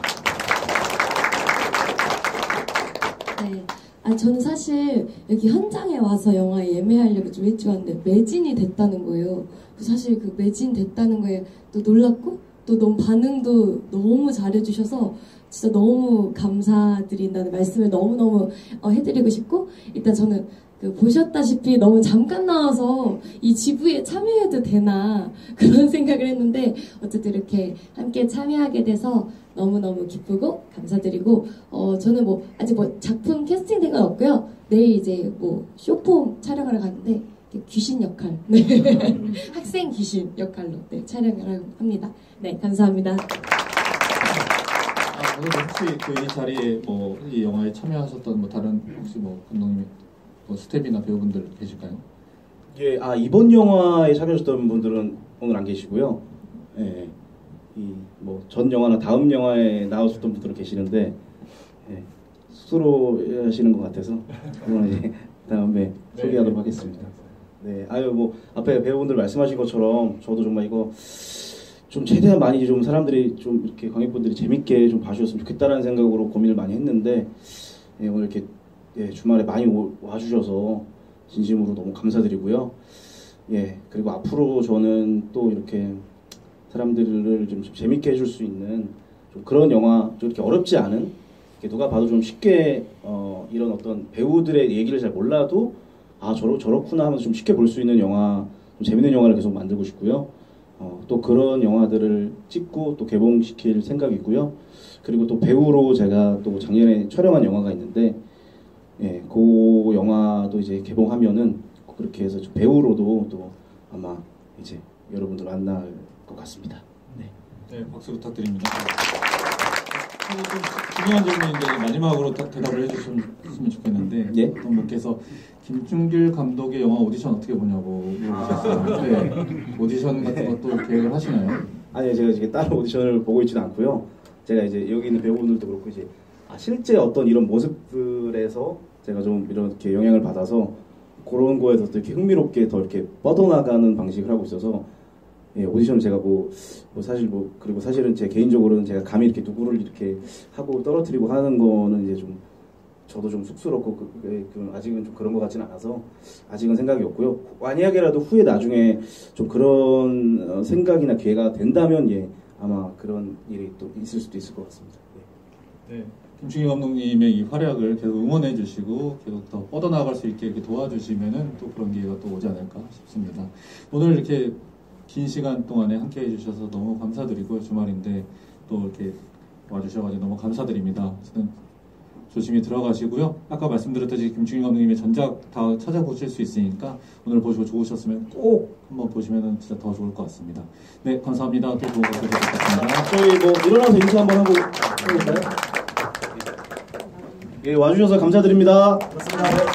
D: 네. 아, 저는 사실 여기 현장에 와서 영화 예매하려고 좀 일찍 왔는데 매진이 됐다는 거예요. 사실 그 매진 됐다는 거에 또 놀랐고 또 너무 반응도 너무 잘해주셔서 진짜 너무 감사드린다는 말씀을 너무너무 어, 해드리고 싶고 일단 저는 그 보셨다시피 너무 잠깐 나와서 이 지부에 참여해도 되나 그런 생각을 했는데 어쨌든 이렇게 함께 참여하게 돼서 너무너무 기쁘고 감사드리고 어 저는 뭐 아직 뭐 작품 캐스팅된 건 없고요. 내일 이제 뭐 쇼폼 촬영하러 가는데 귀신 역할 네. 학생 귀신 역할로 네, 촬영을 합니다. 네, 감사합니다.
A: 오늘 혹시 그 이 자리에 뭐 이 영화에 참여하셨던 뭐 다른 혹시 뭐 감독님, 뭐 스텝이나 배우분들 계실까요?
B: 예, 아 이번 영화에 참여하셨던 분들은 오늘 안 계시고요. 예, 이 뭐 전 영화나 다음 영화에 나오셨던 분들은 계시는데 예, 스스로 하시는 것 같아서 그건 이제 다음에 네, 소개하도록 네. 하겠습니다. 네, 아유 뭐 앞에 배우분들 말씀하신 것처럼 저도 정말 이거 좀 최대한 많이 좀 사람들이 좀 이렇게 관객분들이 재밌게 좀 봐주셨으면 좋겠다라는 생각으로 고민을 많이 했는데 예, 오늘 이렇게 예, 주말에 많이 오, 와주셔서 진심으로 너무 감사드리고요. 예, 그리고 앞으로 저는 또 이렇게 사람들을 좀 재밌게 해줄 수 있는 좀 그런 영화, 좀 이렇게 어렵지 않은, 이렇게 누가 봐도 좀 쉽게 어, 이런 어떤 배우들의 얘기를 잘 몰라도 아 저러, 저렇구나 하면서 좀 쉽게 볼 수 있는 영화, 좀 재밌는 영화를 계속 만들고 싶고요. 어, 또 그런 영화들을 찍고 또 개봉시킬 생각이고요. 그리고 또 배우로 제가 또 작년에 촬영한 영화가 있는데 예, 그 영화도 이제 개봉하면은 그렇게 해서 배우로도 또 아마 이제 여러분들 만날 것 같습니다. 네,
A: 네 박수 부탁드립니다. 좀 중요한 질문인데 마지막으로 다, 대답을 해주셨으면 좋겠는데
B: 예?
A: 어떤 분께서 김중길 감독의 영화 오디션 어떻게 보냐고 물어보셨어요. 네. 오디션 같은 것도 계획을 하시나요?
B: 아니요, 제가 지금 따로 오디션을 보고 있지는 않고요. 제가 이제 여기 있는 배우분들도 그렇고 이제 아, 실제 어떤 이런 모습들에서 제가 좀 이렇게 영향을 받아서 그런 거에서 또 이렇게 흥미롭게 더 이렇게 뻗어나가는 방식을 하고 있어서 예, 오디션 제가 뭐, 뭐 사실 뭐 그리고 사실은 제 개인적으로는 제가 감히 이렇게 누구를 이렇게 하고 떨어뜨리고 하는 거는 이제 좀 저도 좀 쑥스럽고 그, 그, 그 아직은 좀 그런 것 같지는 않아서 아직은 생각이 없고요. 만약에라도 후에 나중에 좀 그런 어, 생각이나 기회가 된다면 예 아마 그런 일이 또 있을 수도 있을 것 같습니다. 예.
A: 네. 김충길 감독님의 이 활약을 계속 응원해 주시고 계속 더 뻗어나갈 수 있게 이렇게 도와주시면은 또 그런 기회가 또 오지 않을까 싶습니다. 오늘 이렇게 긴 시간 동안에 함께 해주셔서 너무 감사드리고요. 주말인데 또 이렇게 와주셔가지고 너무 감사드립니다. 저는 조심히 들어가시고요. 아까 말씀드렸듯이 김충길 감독님의 전작 다 찾아보실 수 있으니까 오늘 보시고 좋으셨으면 꼭 한번 보시면 진짜 더 좋을 것 같습니다. 네, 감사합니다. 또 좋은 것들 부탁드립니다.
B: 저희 뭐 일어나서 인사 한번 하고 해볼까요? 예, 와주셔서 감사드립니다.
F: 고맙습니다.